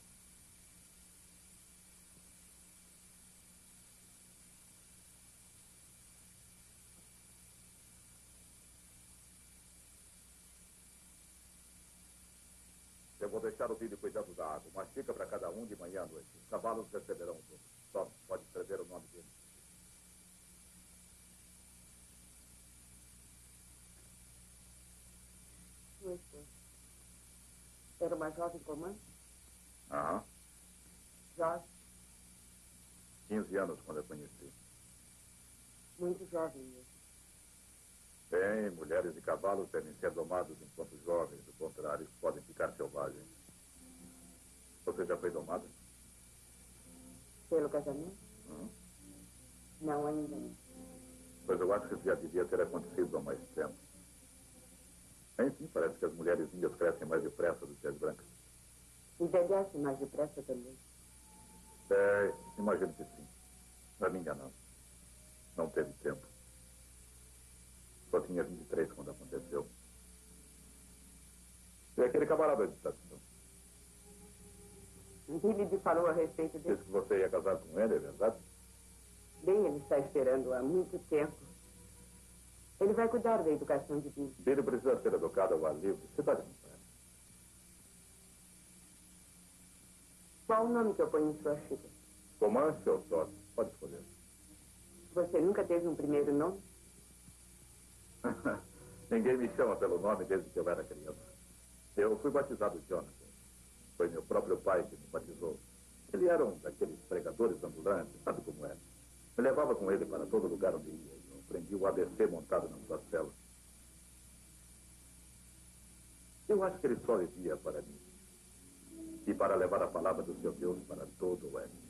Eu vou deixar o Billy cuidando da água. Uma xícara para cada um de manhã à noite. Os cavalos receberão um pouco. Tome, pode escrever o nome dele. Sua esposa. Era uma jovem comando? Aham. Jovem, 15 anos quando eu conheci. muito jovem mesmo. Bem, mulheres e cavalos devem ser domados enquanto jovens. Do contrário, podem ficar selvagens. Você já foi domada? Pelo casamento? Uhum. Não, ainda não. Pois eu acho que isso já devia ter acontecido há mais tempo. Enfim, parece que as mulheres índias crescem mais depressa do que as brancas. Envelhece mais depressa também. Imagino que sim. A minha não. Não teve tempo. Só tinha 23 quando aconteceu. E aquele camarada de estação? Billy me falou a respeito dele. Disse que você ia casar com ele, é verdade? Bem, ele está esperando há muito tempo. Ele vai cuidar da educação de Billy. Billy precisa ser educado ao ar livre. Cidade não é. Qual o nome que eu ponho em sua xícara? Comanche ou Todd? Pode escolher. Você nunca teve um primeiro nome? Ninguém me chama pelo nome desde que eu era criança. Eu fui batizado Jonathan. Foi meu próprio pai que me batizou. Ele era um daqueles pregadores ambulantes, sabe como é? Me levava com ele para todo lugar onde ia. Eu aprendi o ABC montado na sua cela. Eu acho que ele só vivia para mim. E para levar a palavra do seu Deus para todo o oeste.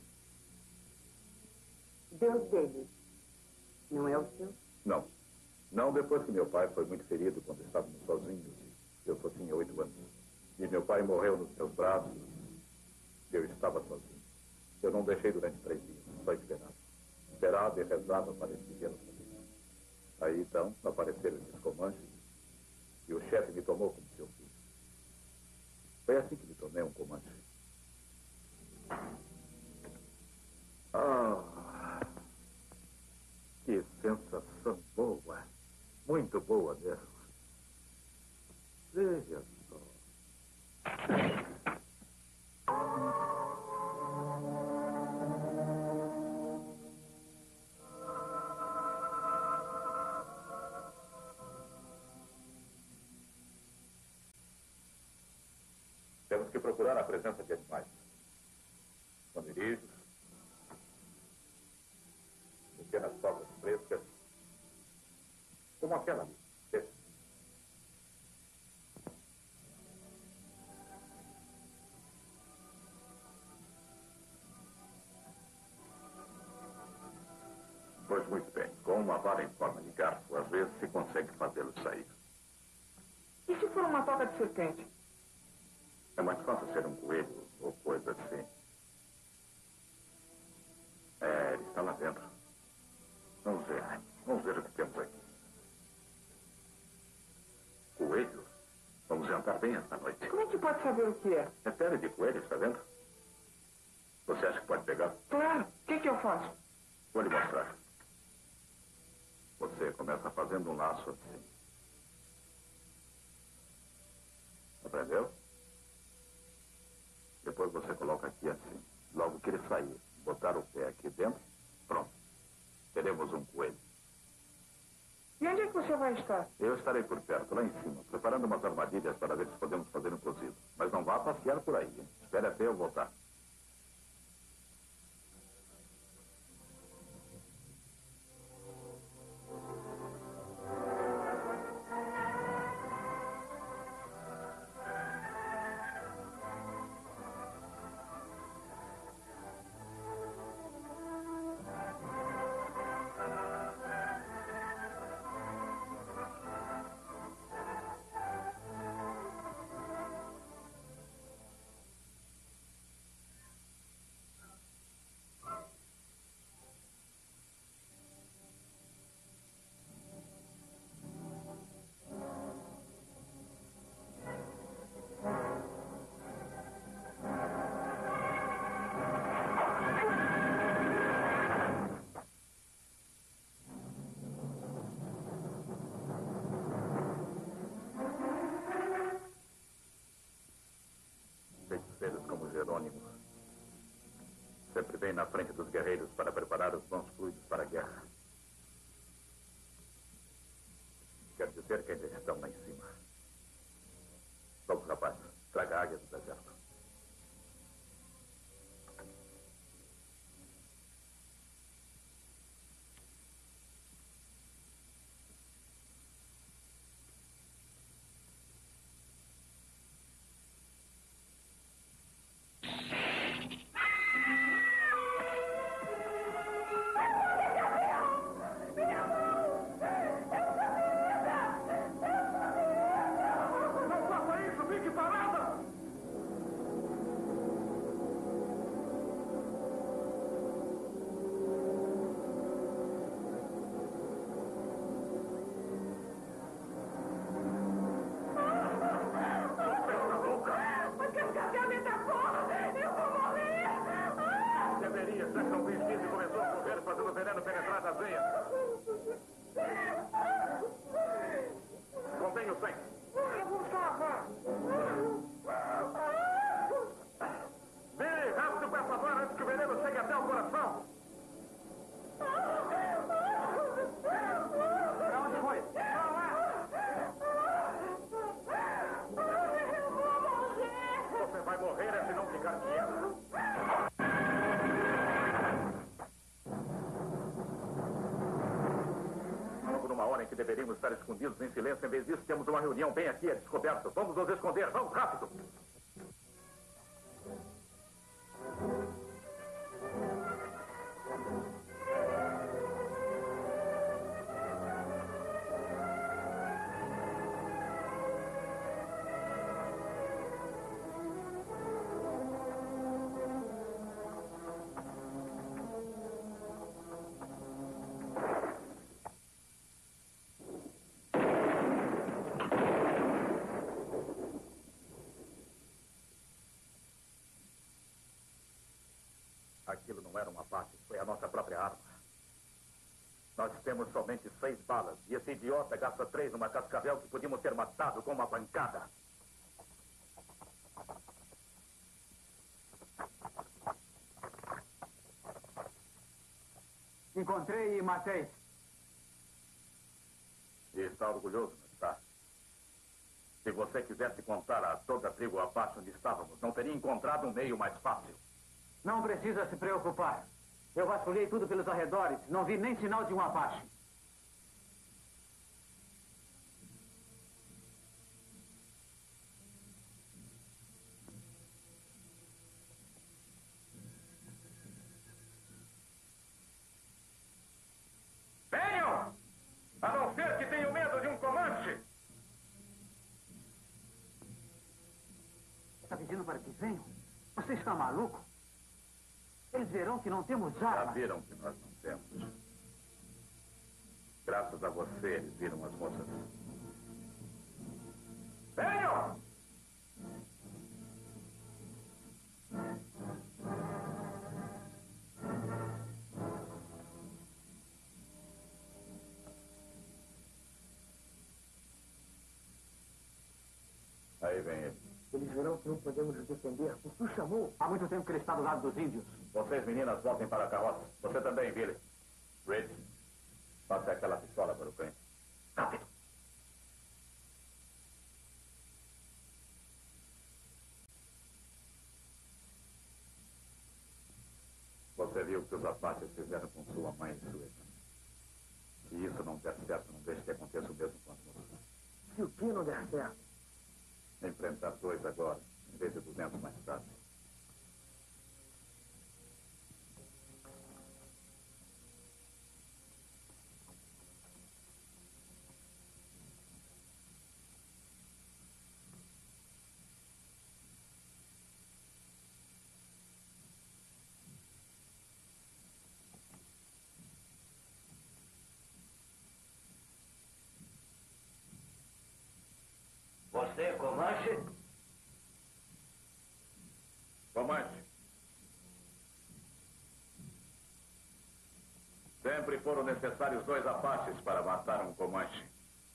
Deus dele. Não é o seu? Não. Não depois que meu pai foi muito ferido quando estávamos sozinhos. Eu só tinha 8 anos. E meu pai morreu nos meus braços. Eu estava sozinho. Eu não deixei durante 3 dias. Só esperava. Esperava e rezava para ele viver outra vez. Aí então apareceram esses comanches. E o chefe me tomou como seu filho. Foi assim que me tornei um comanche. Que sensação boa. Muito boa mesmo. Veja só. Temos que procurar a presença de animais. Esconderijos, pequenas sobras frescas, como aquela ali. Veja. Pois muito bem. Com uma vara em forma de garfo, às vezes se consegue fazê-lo sair. E se for uma toca de serpente? É mais fácil ser um coelho ou coisa assim. Ele está lá dentro. Vamos ver o que temos aqui. Coelhos? jantar bem esta noite. Como é que pode saber o que é? É pele de coelho, está vendo? Você acha que pode pegar? Claro. O que eu faço? Vou lhe mostrar. Você começa fazendo um laço assim. Aprendeu? Depois você coloca aqui assim. Logo que ele sair, botar o pé aqui dentro, pronto. Teremos um coelho. E onde é que você vai estar? Eu estarei por perto, lá em cima, preparando umas armadilhas para ver se podemos fazer um cozido. Mas não vá passear por aí, hein? Espere até eu voltar. Feiticeiros como Jerônimo sempre vem na frente dos guerreiros para preparar os bons fluidos para a guerra. Quer dizer que ainda estão lá em cima. Vamos, rapaz, traga a águia do deserto. Que deveríamos estar escondidos em silêncio. Em vez disso, temos uma reunião bem aqui, a descoberto. Vamos nos esconder. Vamos, rápido. Aquilo não era uma base, foi a nossa própria arma. Nós temos somente 6 balas e esse idiota gasta 3 numa cascavel que podíamos ter matado com uma pancada. Encontrei e matei. E está orgulhoso, não está? Se você quisesse contar a toda a tribo abaixo onde estávamos, não teria encontrado um meio mais fácil. Não precisa se preocupar. Eu vasculhei tudo pelos arredores. Não vi nem sinal de um Apache. Venham! A não ser que tenham medo de um Comanche! Está pedindo para que venham? Você está maluco? Eles verão que não temos armas. Já viram que nós não temos. Graças a você, eles viram as moças. Venham! Aí vem ele. Eles verão que não podemos nos defender. O que o chamou? Há muito tempo que ele está do lado dos índios. Vocês, meninas, voltem para a carroça. Você também, Billy. Reed, passe aquela pistola para o crente. Rápido. Você viu o que os apaches fizeram com sua mãe e sua irmã. Se isso não der certo, não deixe que aconteça o mesmo com você. Se o que não der certo? Enfrentar 2 agora, em vez de 200 mais tarde. Você, Comanche? Comanche. Sempre foram necessários 2 apaches para matar um Comanche.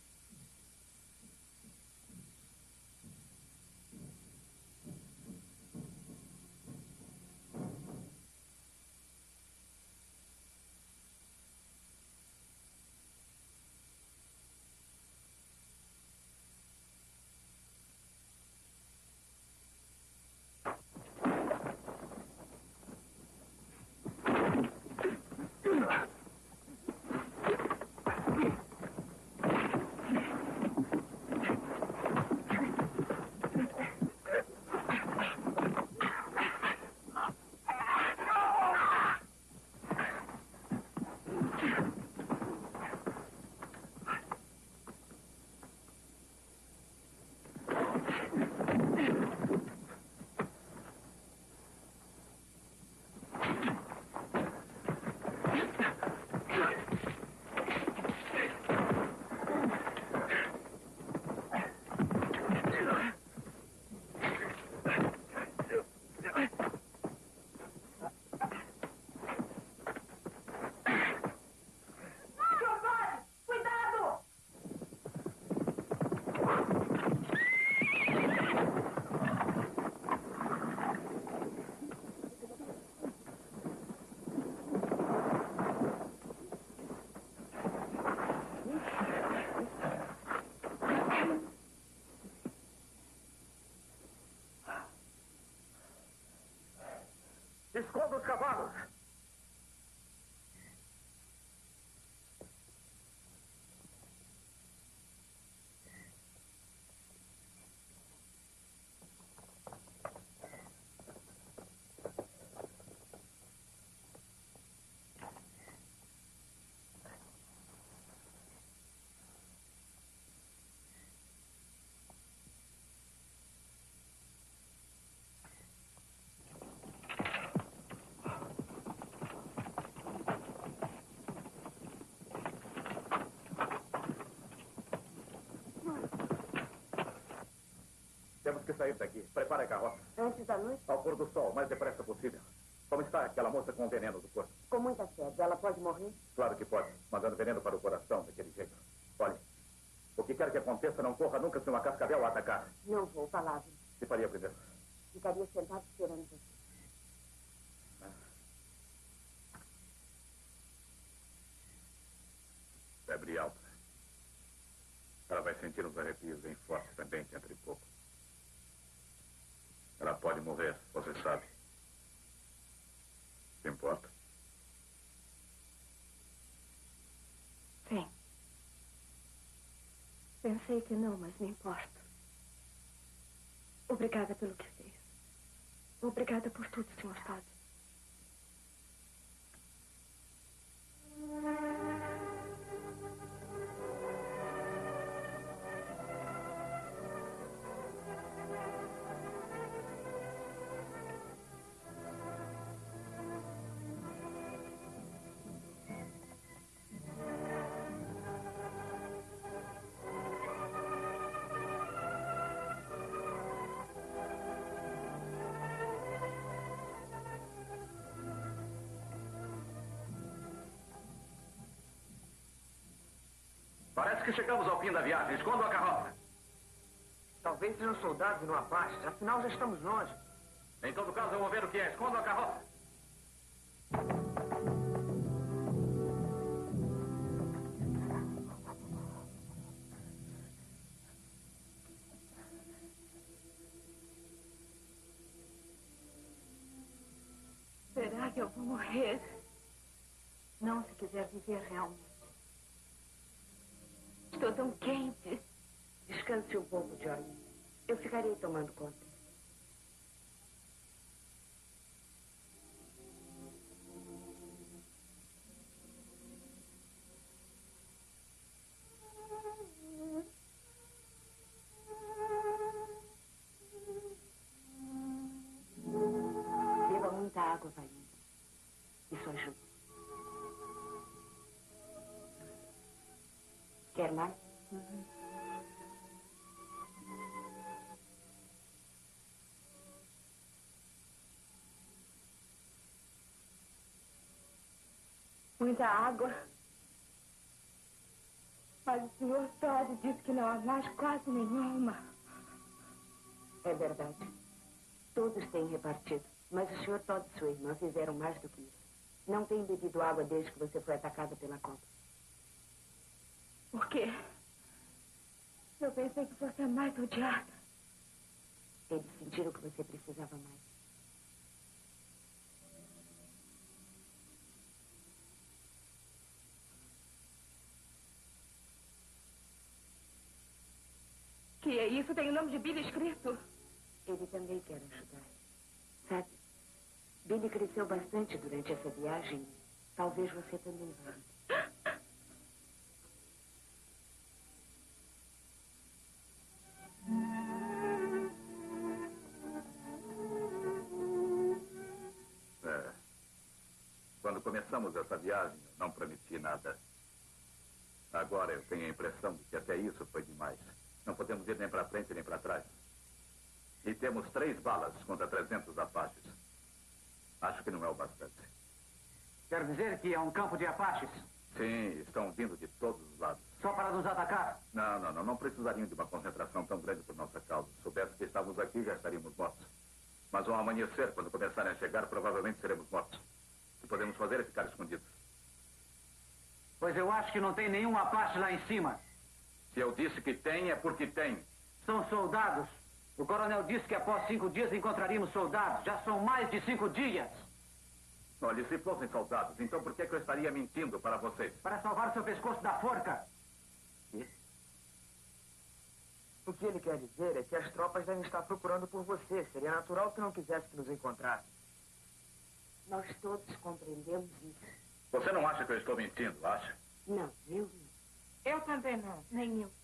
Esconda os cavalos! Temos que sair daqui. Prepare a carroça. Antes da noite? Ao pôr do sol, o mais depressa possível. Como está aquela moça com o veneno do corpo? Com muita febre. Ela pode morrer? Claro que pode, mandando veneno para o coração daquele jeito. Olhe, o que quer que aconteça, não corra nunca se uma cascavel a atacar. Não vou, palavra. O que faria primeiro? Ficaria sentado esperando você. Febre alta. Ela vai sentir uns arrepios bem fortes também dentro de pouco. Ela pode morrer, você sabe. Se importa? Sim. Pensei que não, mas me importo. Obrigada pelo que fez. Obrigada por tudo, Sr. Todd. Parece que chegamos ao fim da viagem. Esconda a carroça. Está Talvez sejam soldados e não Apaches. Afinal, já estamos longe. Em todo caso, eu vou ver o que é. Esconda a carroça. Será que eu vou morrer? Não, se quiser viver realmente. Estou tão quente. Descanse um pouco, Joy. Eu ficarei tomando conta. Beba muita água, Valinda. Isso ajuda. Quer mais? Muita água. Mas o senhor Todd disse que não há mais quase nenhuma. É verdade. Todos têm repartido. Mas o senhor Todd e sua irmã fizeram mais do que isso. Não tem bebido água desde que você foi atacada pela cobra. Por quê? Eu pensei que fosse a mais odiada. Eles sentiram que você precisava mais. Que é isso? Tem o nome de Billy escrito. Ele também quer ajudar. Sabe, Billy cresceu bastante durante essa viagem. Talvez você também vá. Quando começamos essa viagem, eu não prometi nada. Agora eu tenho a impressão de que até isso foi demais. Não podemos ir nem para frente nem para trás. E temos 3 balas contra 300 Apaches. Acho que não é o bastante. Quer dizer que é um campo de Apaches? Sim, estão vindo de todos os lados. Só para nos atacar? Não precisariam de uma concentração tão grande por nossa causa. Se soubesse que estávamos aqui, já estaríamos mortos. Mas ao amanhecer, quando começarem a chegar, provavelmente seremos mortos. O que podemos fazer é ficar escondidos. Pois eu acho que não tem nenhum Apache lá em cima. Se eu disse que tem, é porque tem. São soldados. O coronel disse que após 5 dias encontraríamos soldados. Já são mais de 5 dias. Olha, se fossem soldados, então por que eu estaria mentindo para vocês? Para salvar seu pescoço da forca. O que ele quer dizer é que as tropas devem estar procurando por você. Seria natural que não quisesse que nos encontrasse. Nós todos compreendemos isso. Você não acha que eu estou mentindo, acha? Não, eu não. Eu também não. Nem eu.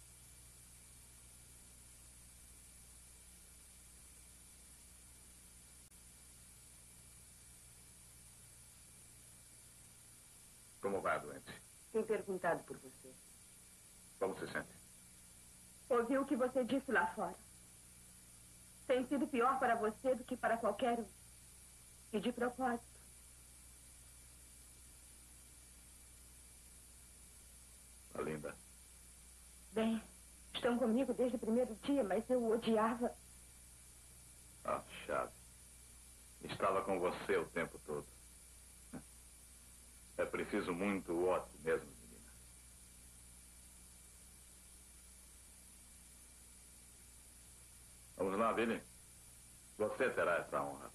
Como vai a doente? Tem perguntado por você. Como se sente? Ouvi o que você disse lá fora. Tem sido pior para você do que para qualquer um. E de propósito. Linda. Bem, estão comigo desde o primeiro dia, mas eu o odiava. Ah, Chave. Estava com você o tempo todo. É preciso muito ódio mesmo, menina. Vamos lá, Billy. Você terá essa honra.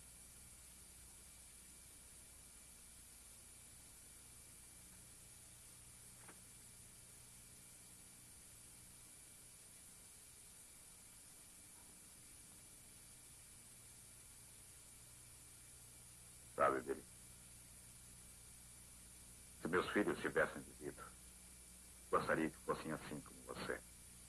Sabe, Billy? Se meus filhos tivessem vivido, gostaria que fossem assim como você.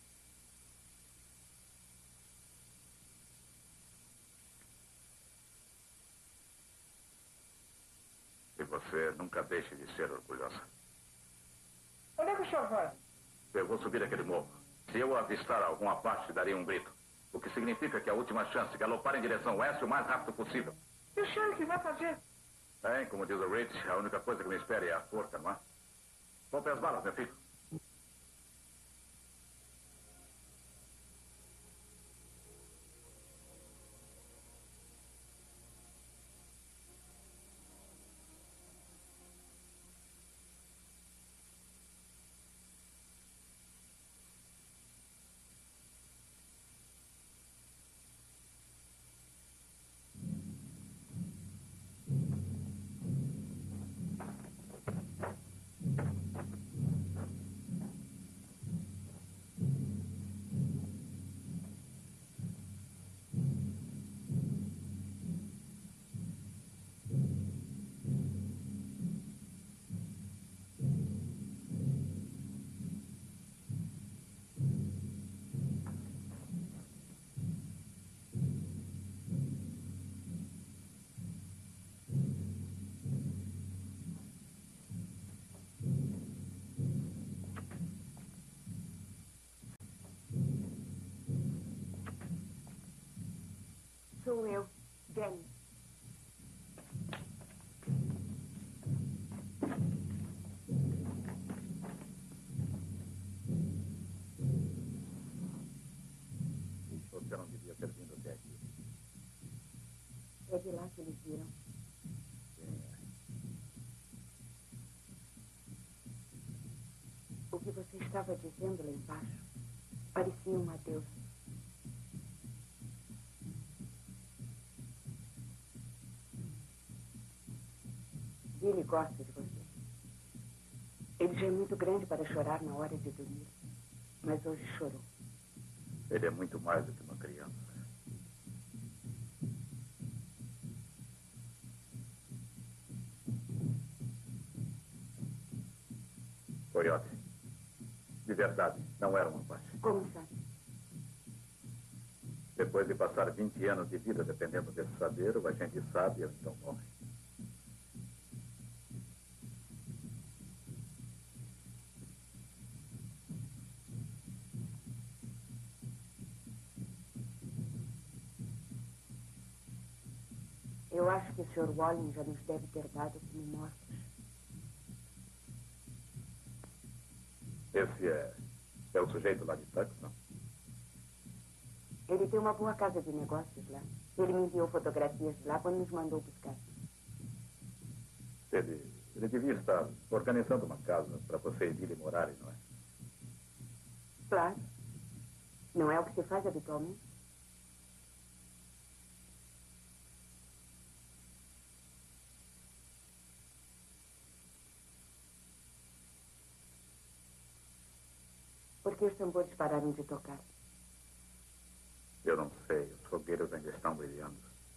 E você nunca deixe de ser orgulhosa. Onde é que o senhor vai? Eu vou subir aquele morro. Se eu avistar alguma parte, darei um grito. O que significa que é a última chance, galopar em direção oeste o mais rápido possível. E o senhor o que vai fazer? Bem, como diz o Rich, a única coisa que me espera é a forca, não é? Poupe as balas, meu filho. Jenny. Você não devia ter vindo até aqui. É de lá que eles viram. O que você estava dizendo lá embaixo parecia um adeus. Billy gosta de você. Ele já é muito grande para chorar na hora de dormir, mas hoje chorou. Ele é muito mais do que uma criança. Coyote, de verdade, não era uma parte. Como sabe? Depois de passar 20 anos de vida dependendo desse saber, a gente sabe e então morre. Eu acho que o Sr. Walling já nos deve ter dado como mortos. Esse é o sujeito lá de Tucson? Ele tem uma boa casa de negócios lá. Ele me enviou fotografias de lá quando nos mandou buscar. Ele devia estar organizando uma casa para você e Billy morarem, não é? Claro. Não é o que se faz habitualmente? Por que os tambores pararam de tocar? Eu não sei. Os fogueiros ainda estão brilhando.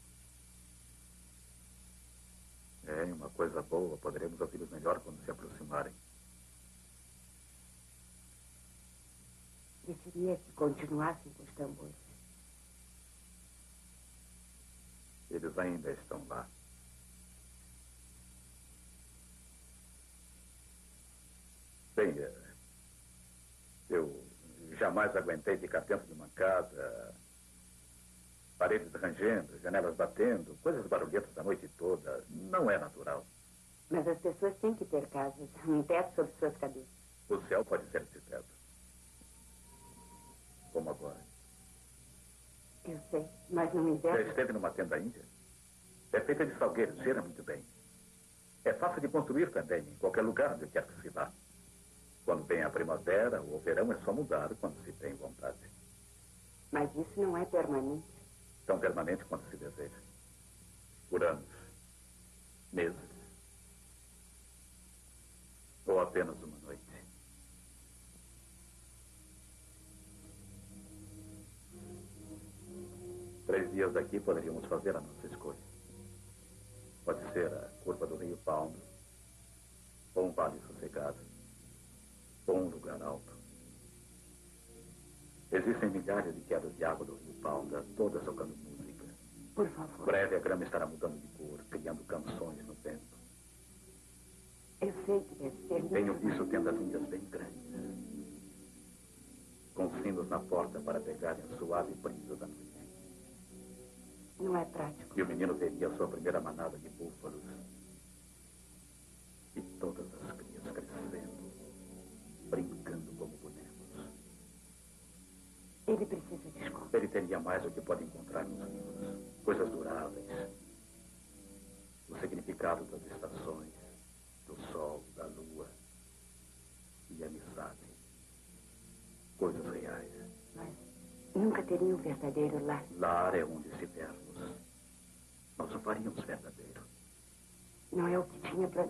É uma coisa boa. Poderemos ouvi-los melhor quando se aproximarem. Preferia que continuassem com os tambores. Eles ainda estão lá. Bem, eu jamais aguentei ficar dentro de uma casa, paredes rangendo, janelas batendo, coisas barulhentas a noite toda. Não é natural. Mas as pessoas têm que ter casas, um teto sobre suas cabeças. O céu pode ser esse teto. Como agora. Eu sei, mas no Já inverno... esteve numa tenda índia? É feita de salgueiros, cheira muito bem. É fácil de construir também, em qualquer lugar onde quer que se vá. Quando vem a primavera ou o verão, é só mudar quando se tem vontade. Mas isso não é permanente. Tão permanente quanto se deseja. Por anos, meses, ou apenas uma noite. Três dias daqui poderíamos fazer a nossa escolha. Pode ser a curva do rio Pound, ou um vale sossegado, ou um lugar alto. Existem milhares de quedas de água do rio Pound, todas tocando música. Por favor. Breve a grama estará mudando de cor, criando canções no vento. Eu sei que deve ser muito... Tenho visto tendas índias bem grandes, com sinos na porta para pegarem a suave brisa da noite. Não é prático. E o menino teria a sua primeira manada de búfalos. E todas as crias crescendo, brincando como bonecos. Ele precisa de escola. Ele teria mais do que pode encontrar nos livros. Coisas duráveis. O significado das estações, do sol, da lua. E amizade. Coisas reais. Mas nunca teria um verdadeiro lar. Lar é onde estivermos. Nós o faríamos verdadeiro. Não é o que tinha para...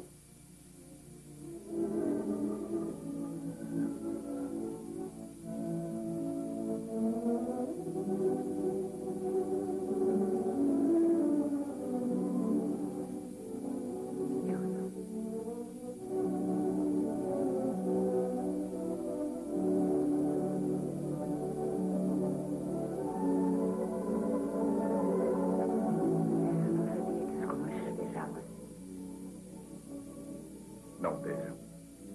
Não deixam.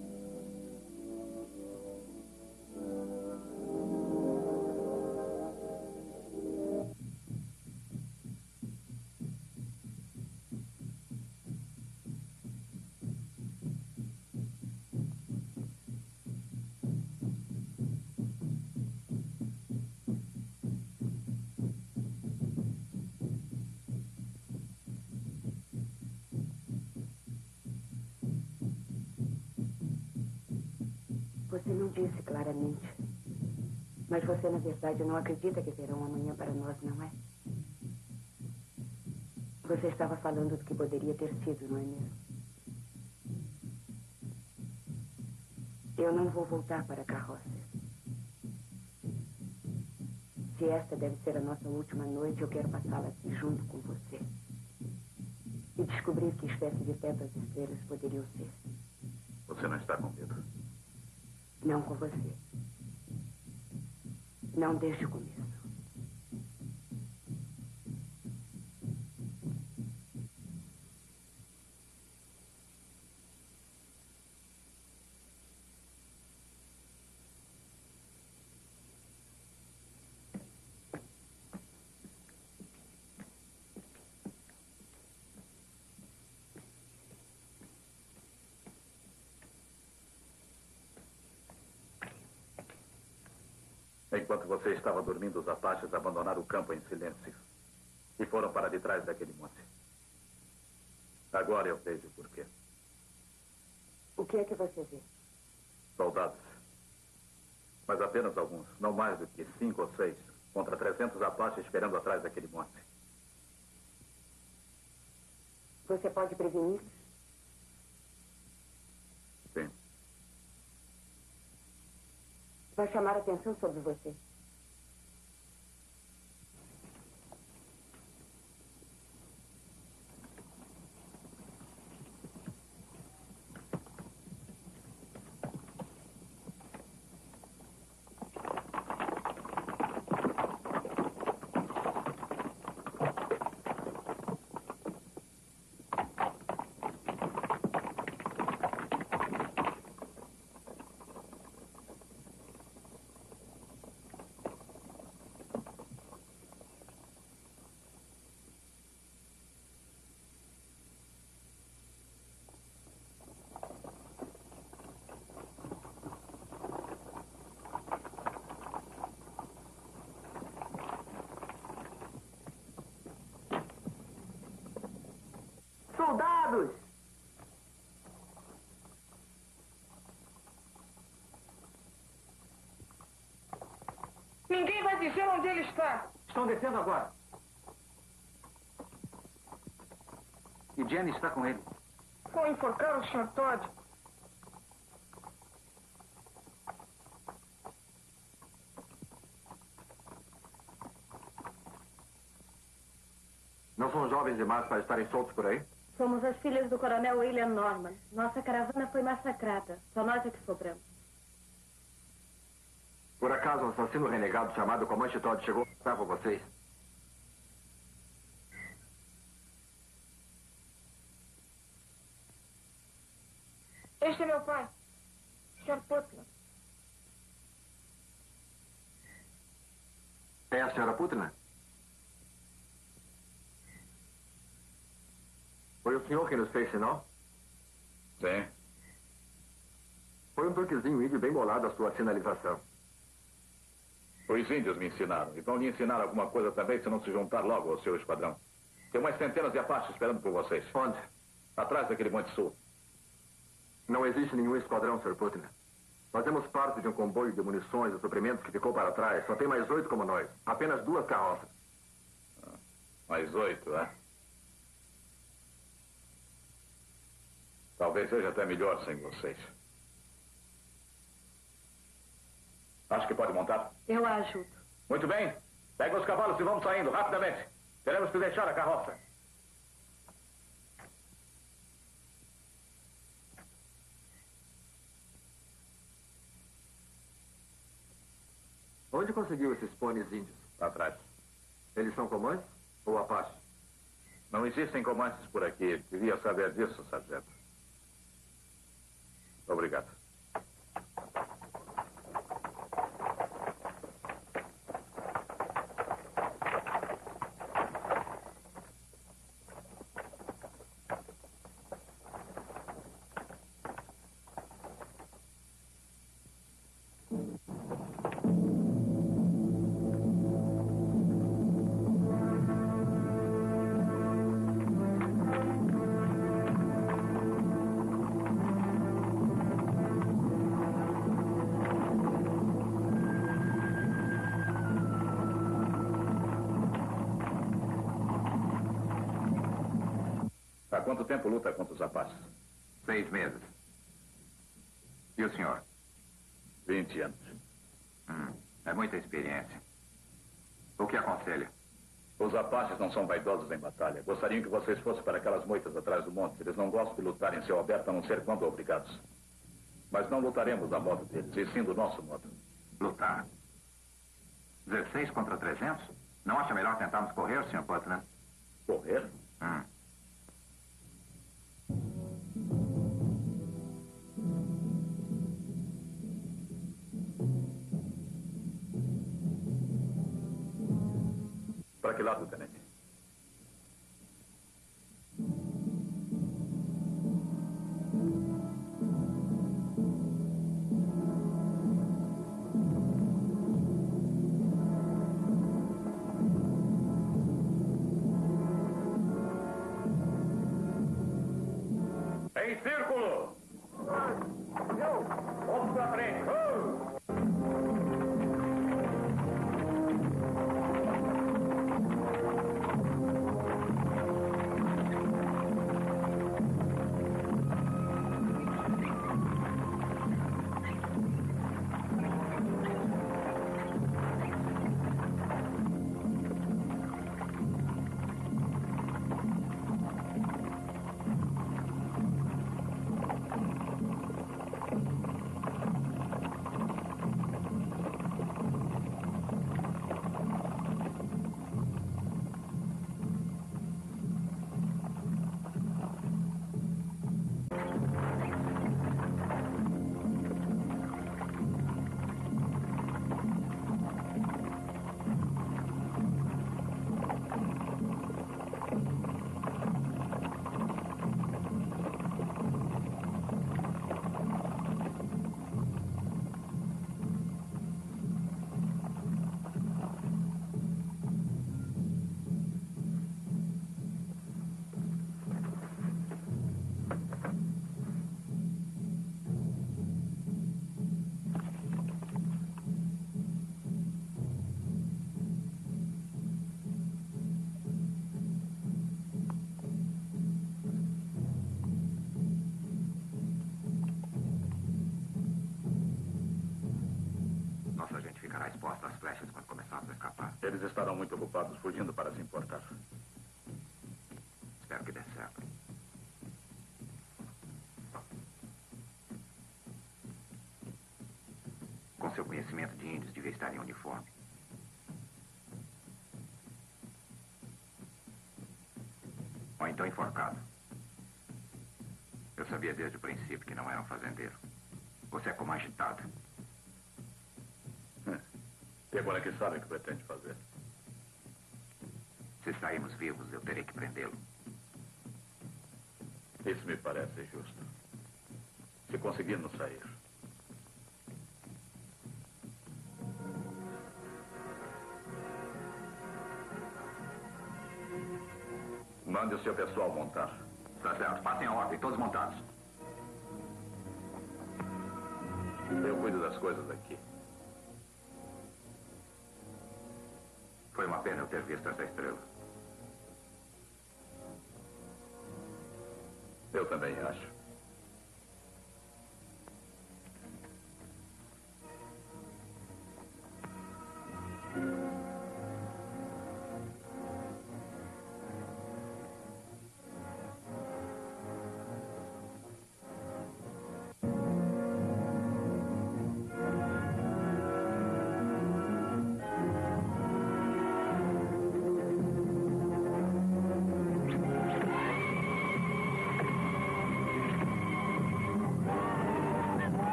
não disse claramente. Mas você, na verdade, não acredita que terá um amanhã para nós, não é? Você estava falando do que poderia ter sido, não é mesmo? Eu não vou voltar para a carroça. Se esta deve ser a nossa última noite, eu quero passá-la aqui junto com você. E descobrir que espécie de teto as estrelas poderiam ser. Você não está com medo? Não com você. Não desde o começo. Enquanto você estava dormindo, os Apaches abandonaram o campo em silêncio e foram para detrás daquele monte. Agora eu vejo por quê. O que é que você vê? Soldados. Mas apenas alguns, não mais do que 5 ou 6, contra 300 Apaches esperando atrás daquele monte. Você pode prevenir? Sim. Vai chamar a atenção sobre você. Soldados! Ninguém vai dizer onde ele está. Estão descendo agora. E Jenny está com ele. Vou enforcar o Sr. Todd. Não são jovens demais para estarem soltos por aí? Somos as filhas do coronel William Norman. Nossa caravana foi massacrada. Só nós é que sobramos. Por acaso um assassino renegado chamado Comanche Todd chegou a matar por vocês? Este é meu pai, Sr. Putnam. É a senhora Putnam? Foi o senhor quem nos fez sinal? Sim. Foi um truquezinho índio bem bolado a sua sinalização. Os índios me ensinaram. E vão lhe ensinar alguma coisa também se não se juntar logo ao seu esquadrão. Tem umas centenas de Apaches esperando por vocês. Onde? Atrás daquele Monte Sul. Não existe nenhum esquadrão, Sr. Putnam. Fazemos parte de um comboio de munições e suprimentos que ficou para trás. Só tem mais 8 como nós. Apenas 2 carroças. Mais 8, é? Talvez seja até melhor sem vocês. Acho que pode montar. Eu a ajudo. Muito bem. Pega os cavalos e vamos saindo, rapidamente. Teremos que deixar a carroça. Onde conseguiu esses pôneis índios? Atrás. Eles são comanches ou apaches? Não existem comanches por aqui. Devia saber disso, sargento. Obrigado. quanto tempo luta contra os Apaches? 6 meses. E o senhor? 20 anos. É muita experiência. O que aconselha? Os Apaches não são vaidosos em batalha. Gostariam que vocês fossem para aquelas moitas atrás do monte. Eles não gostam de lutar em céu aberto, a não ser quando obrigados. Mas não lutaremos da modo deles, e sim do nosso modo. Lutar? 16 contra 300? Não acha melhor tentarmos correr, Sr. Putnam? Correr? Para que lado, tenente? Em círculo! Vamos para frente! Nossa gente ficará exposta às flechas quando começarmos a escapar. Eles estarão muito ocupados fugindo para se importar. Espero que dê certo. Com seu conhecimento de índios, devia estar em uniforme. Ou então enforcado. Eu sabia desde o princípio que não era um fazendeiro. Você é como agitado. E agora que sabe o que pretende fazer? Se sairmos vivos, eu terei que prendê-lo. Isso me parece justo. Se conseguirmos sair. Mande o seu pessoal montar. Tá certo. Passem a ordem, todos montados. Eu cuido das coisas aqui. Foi uma pena eu ter visto essa estrela. Eu também acho.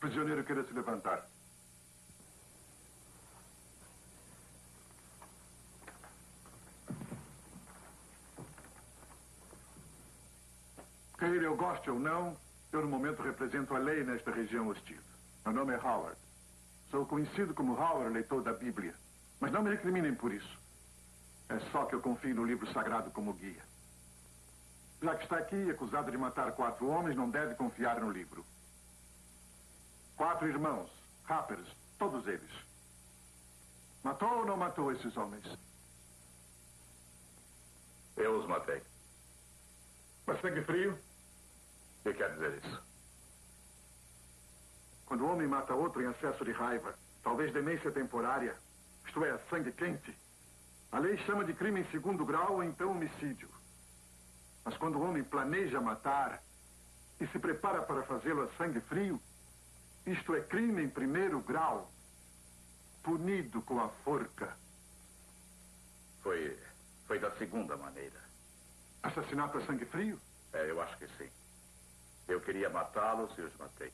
prisioneiro queira se levantar. Quer eu goste ou não, eu no momento represento a lei nesta região hostil. Meu nome é Howard. Sou conhecido como Howard, leitor da Bíblia. Mas não me recriminem por isso. É só que eu confio no livro sagrado como guia. Já que está aqui, acusado de matar 4 homens, não deve confiar no livro. 4 irmãos, Harpers, todos eles. Matou ou não matou esses homens? Eu os matei. Mas sangue frio? O que quer dizer isso? Quando o homem mata outro em acesso de raiva, talvez demência temporária, isto é, sangue quente, a lei chama de crime em segundo grau ou então homicídio. Mas quando o homem planeja matar e se prepara para fazê-lo a sangue frio, isto é crime em primeiro grau, punido com a forca. Foi da segunda maneira. Assassinato a sangue frio? É, eu acho que sim. Eu queria matá-los e os matei.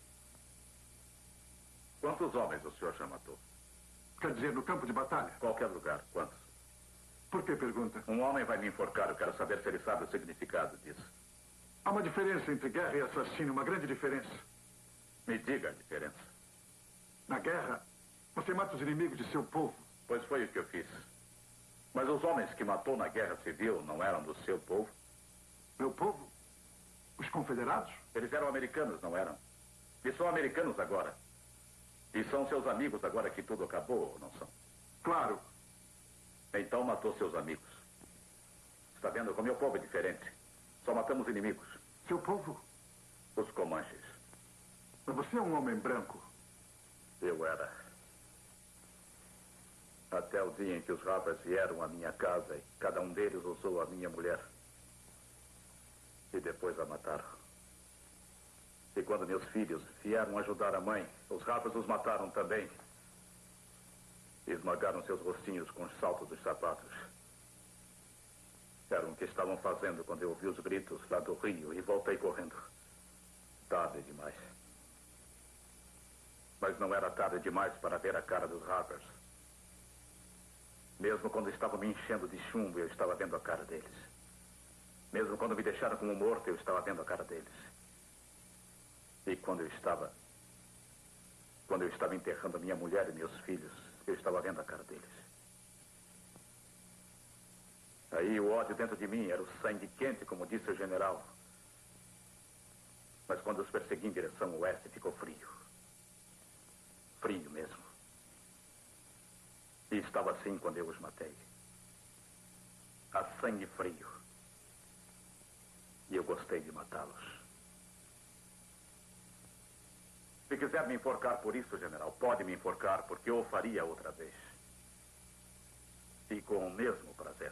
Quantos homens o senhor já matou? Quer dizer, no campo de batalha? Qualquer lugar. Quantos? Por que pergunta? Um homem vai me enforcar. Eu quero saber se ele sabe o significado disso. Há uma diferença entre guerra e assassino, uma grande diferença. Me diga a diferença. Na guerra, você mata os inimigos de seu povo. Pois foi o que eu fiz. Mas os homens que matou na guerra civil não eram do seu povo? Meu povo? Os confederados? Eles eram americanos, não eram? E são americanos agora. E são seus amigos agora que tudo acabou, ou não são? Claro. Então matou seus amigos. Está vendo como meu povo é diferente? Só matamos inimigos. Seu povo? Os Comanches. Mas você é um homem branco. Eu era. Até o dia em que os Harpers vieram à minha casa e cada um deles usou a minha mulher. E depois a mataram. E quando meus filhos vieram ajudar a mãe, os Harpers os mataram também. E esmagaram seus rostinhos com os saltos dos sapatos. Era o que estavam fazendo quando eu ouvi os gritos lá do rio e voltei correndo. Tarde demais. Mas não era tarde demais para ver a cara dos Harpers. Mesmo quando estavam me enchendo de chumbo, eu estava vendo a cara deles. Mesmo quando me deixaram como morto, eu estava vendo a cara deles. E quando eu estava enterrando a minha mulher e meus filhos, eu estava vendo a cara deles. Aí o ódio dentro de mim era o sangue quente, como disse o general. Mas quando os persegui em direção oeste, ficou frio. Frio mesmo. E estava assim quando eu os matei. A sangue frio. E eu gostei de matá-los. Se quiser me enforcar por isso, general, pode me enforcar, porque eu o faria outra vez. E com o mesmo prazer.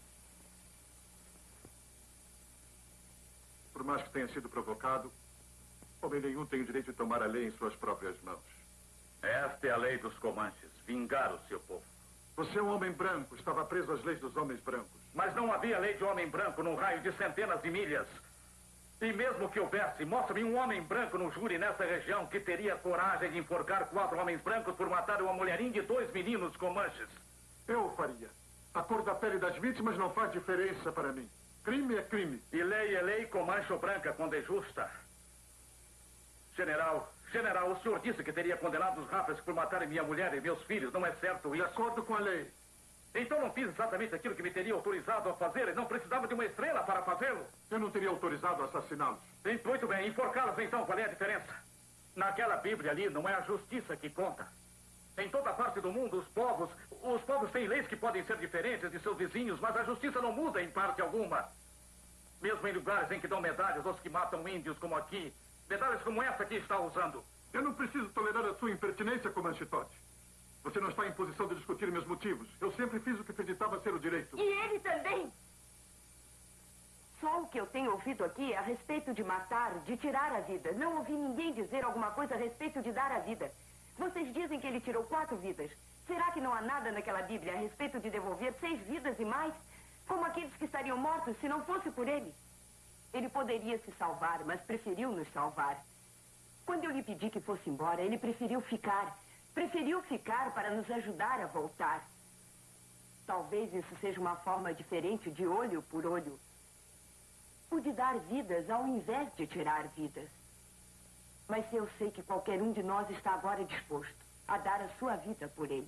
Por mais que tenha sido provocado, homem nenhum tem o direito de tomar a lei em suas próprias mãos. Esta é a lei dos Comanches, vingar o seu povo. Você é um homem branco, estava preso às leis dos homens brancos. Mas não havia lei de homem branco num raio de centenas de milhas. E mesmo que houvesse, mostre-me um homem branco no júri nessa região que teria coragem de enforcar 4 homens brancos por matar uma mulherinha e 2 meninos Comanches. Eu o faria. A cor da pele das vítimas não faz diferença para mim. Crime é crime. E lei é lei, Comanche ou branca, quando é justa. General, o senhor disse que teria condenado os Harpers por matarem minha mulher e meus filhos. Não é certo isso? De acordo com a lei. Então não fiz exatamente aquilo que me teria autorizado a fazer e não precisava de uma estrela para fazê-lo. Eu não teria autorizado a assassiná-los. Muito bem, enforcá-los então, qual é a diferença? Naquela Bíblia ali não é a justiça que conta. Em toda parte do mundo, os povos têm leis que podem ser diferentes de seus vizinhos, mas a justiça não muda em parte alguma. Mesmo em lugares em que dão medalhas aos que matam índios, como aqui, medalhas como essa que está usando. Eu não preciso tolerar a sua impertinência, Comanche Todd. Você não está em posição de discutir meus motivos. Eu sempre fiz o que acreditava ser o direito. E ele também. Só o que eu tenho ouvido aqui é a respeito de matar, de tirar a vida. Não ouvi ninguém dizer alguma coisa a respeito de dar a vida. Vocês dizem que ele tirou 4 vidas. Será que não há nada naquela Bíblia a respeito de devolver 6 vidas e mais? Como aqueles que estariam mortos se não fosse por ele? Ele poderia se salvar, mas preferiu nos salvar. Quando eu lhe pedi que fosse embora, ele preferiu ficar. Preferiu ficar para nos ajudar a voltar. Talvez isso seja uma forma diferente de olho por olho. O de dar vidas ao invés de tirar vidas. Mas eu sei que qualquer um de nós está agora disposto a dar a sua vida por ele.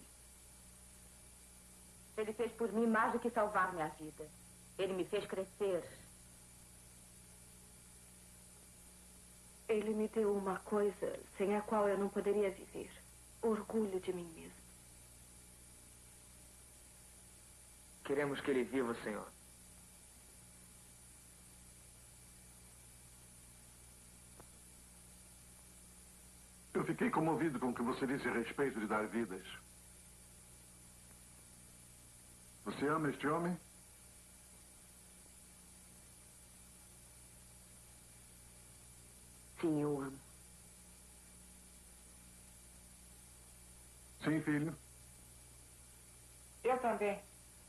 Ele fez por mim mais do que salvar minha vida. Ele me fez crescer. Ele me deu uma coisa sem a qual eu não poderia viver. Orgulho de mim mesmo. Queremos que ele viva, Senhor. Eu fiquei comovido com o que você disse a respeito de dar vidas. Você ama este homem? Sim, eu amo. Sim, filho. Eu também.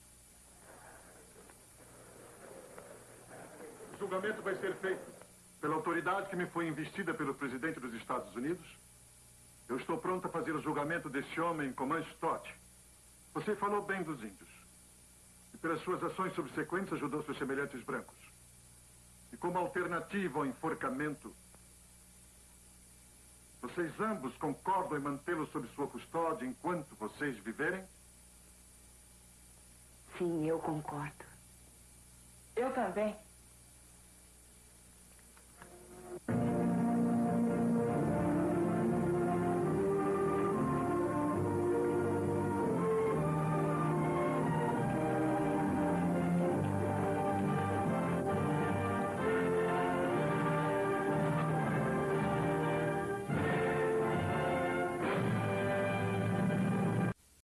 O julgamento vai ser feito pela autoridade que me foi investida pelo presidente dos Estados Unidos. Eu estou pronto a fazer o julgamento desse homem, Comanche Todd. Você falou bem dos índios. E pelas suas ações subsequentes ajudou seus semelhantes brancos. E como alternativa ao enforcamento, vocês ambos concordam em mantê-lo sob sua custódia enquanto vocês viverem? Sim, eu concordo. Eu também.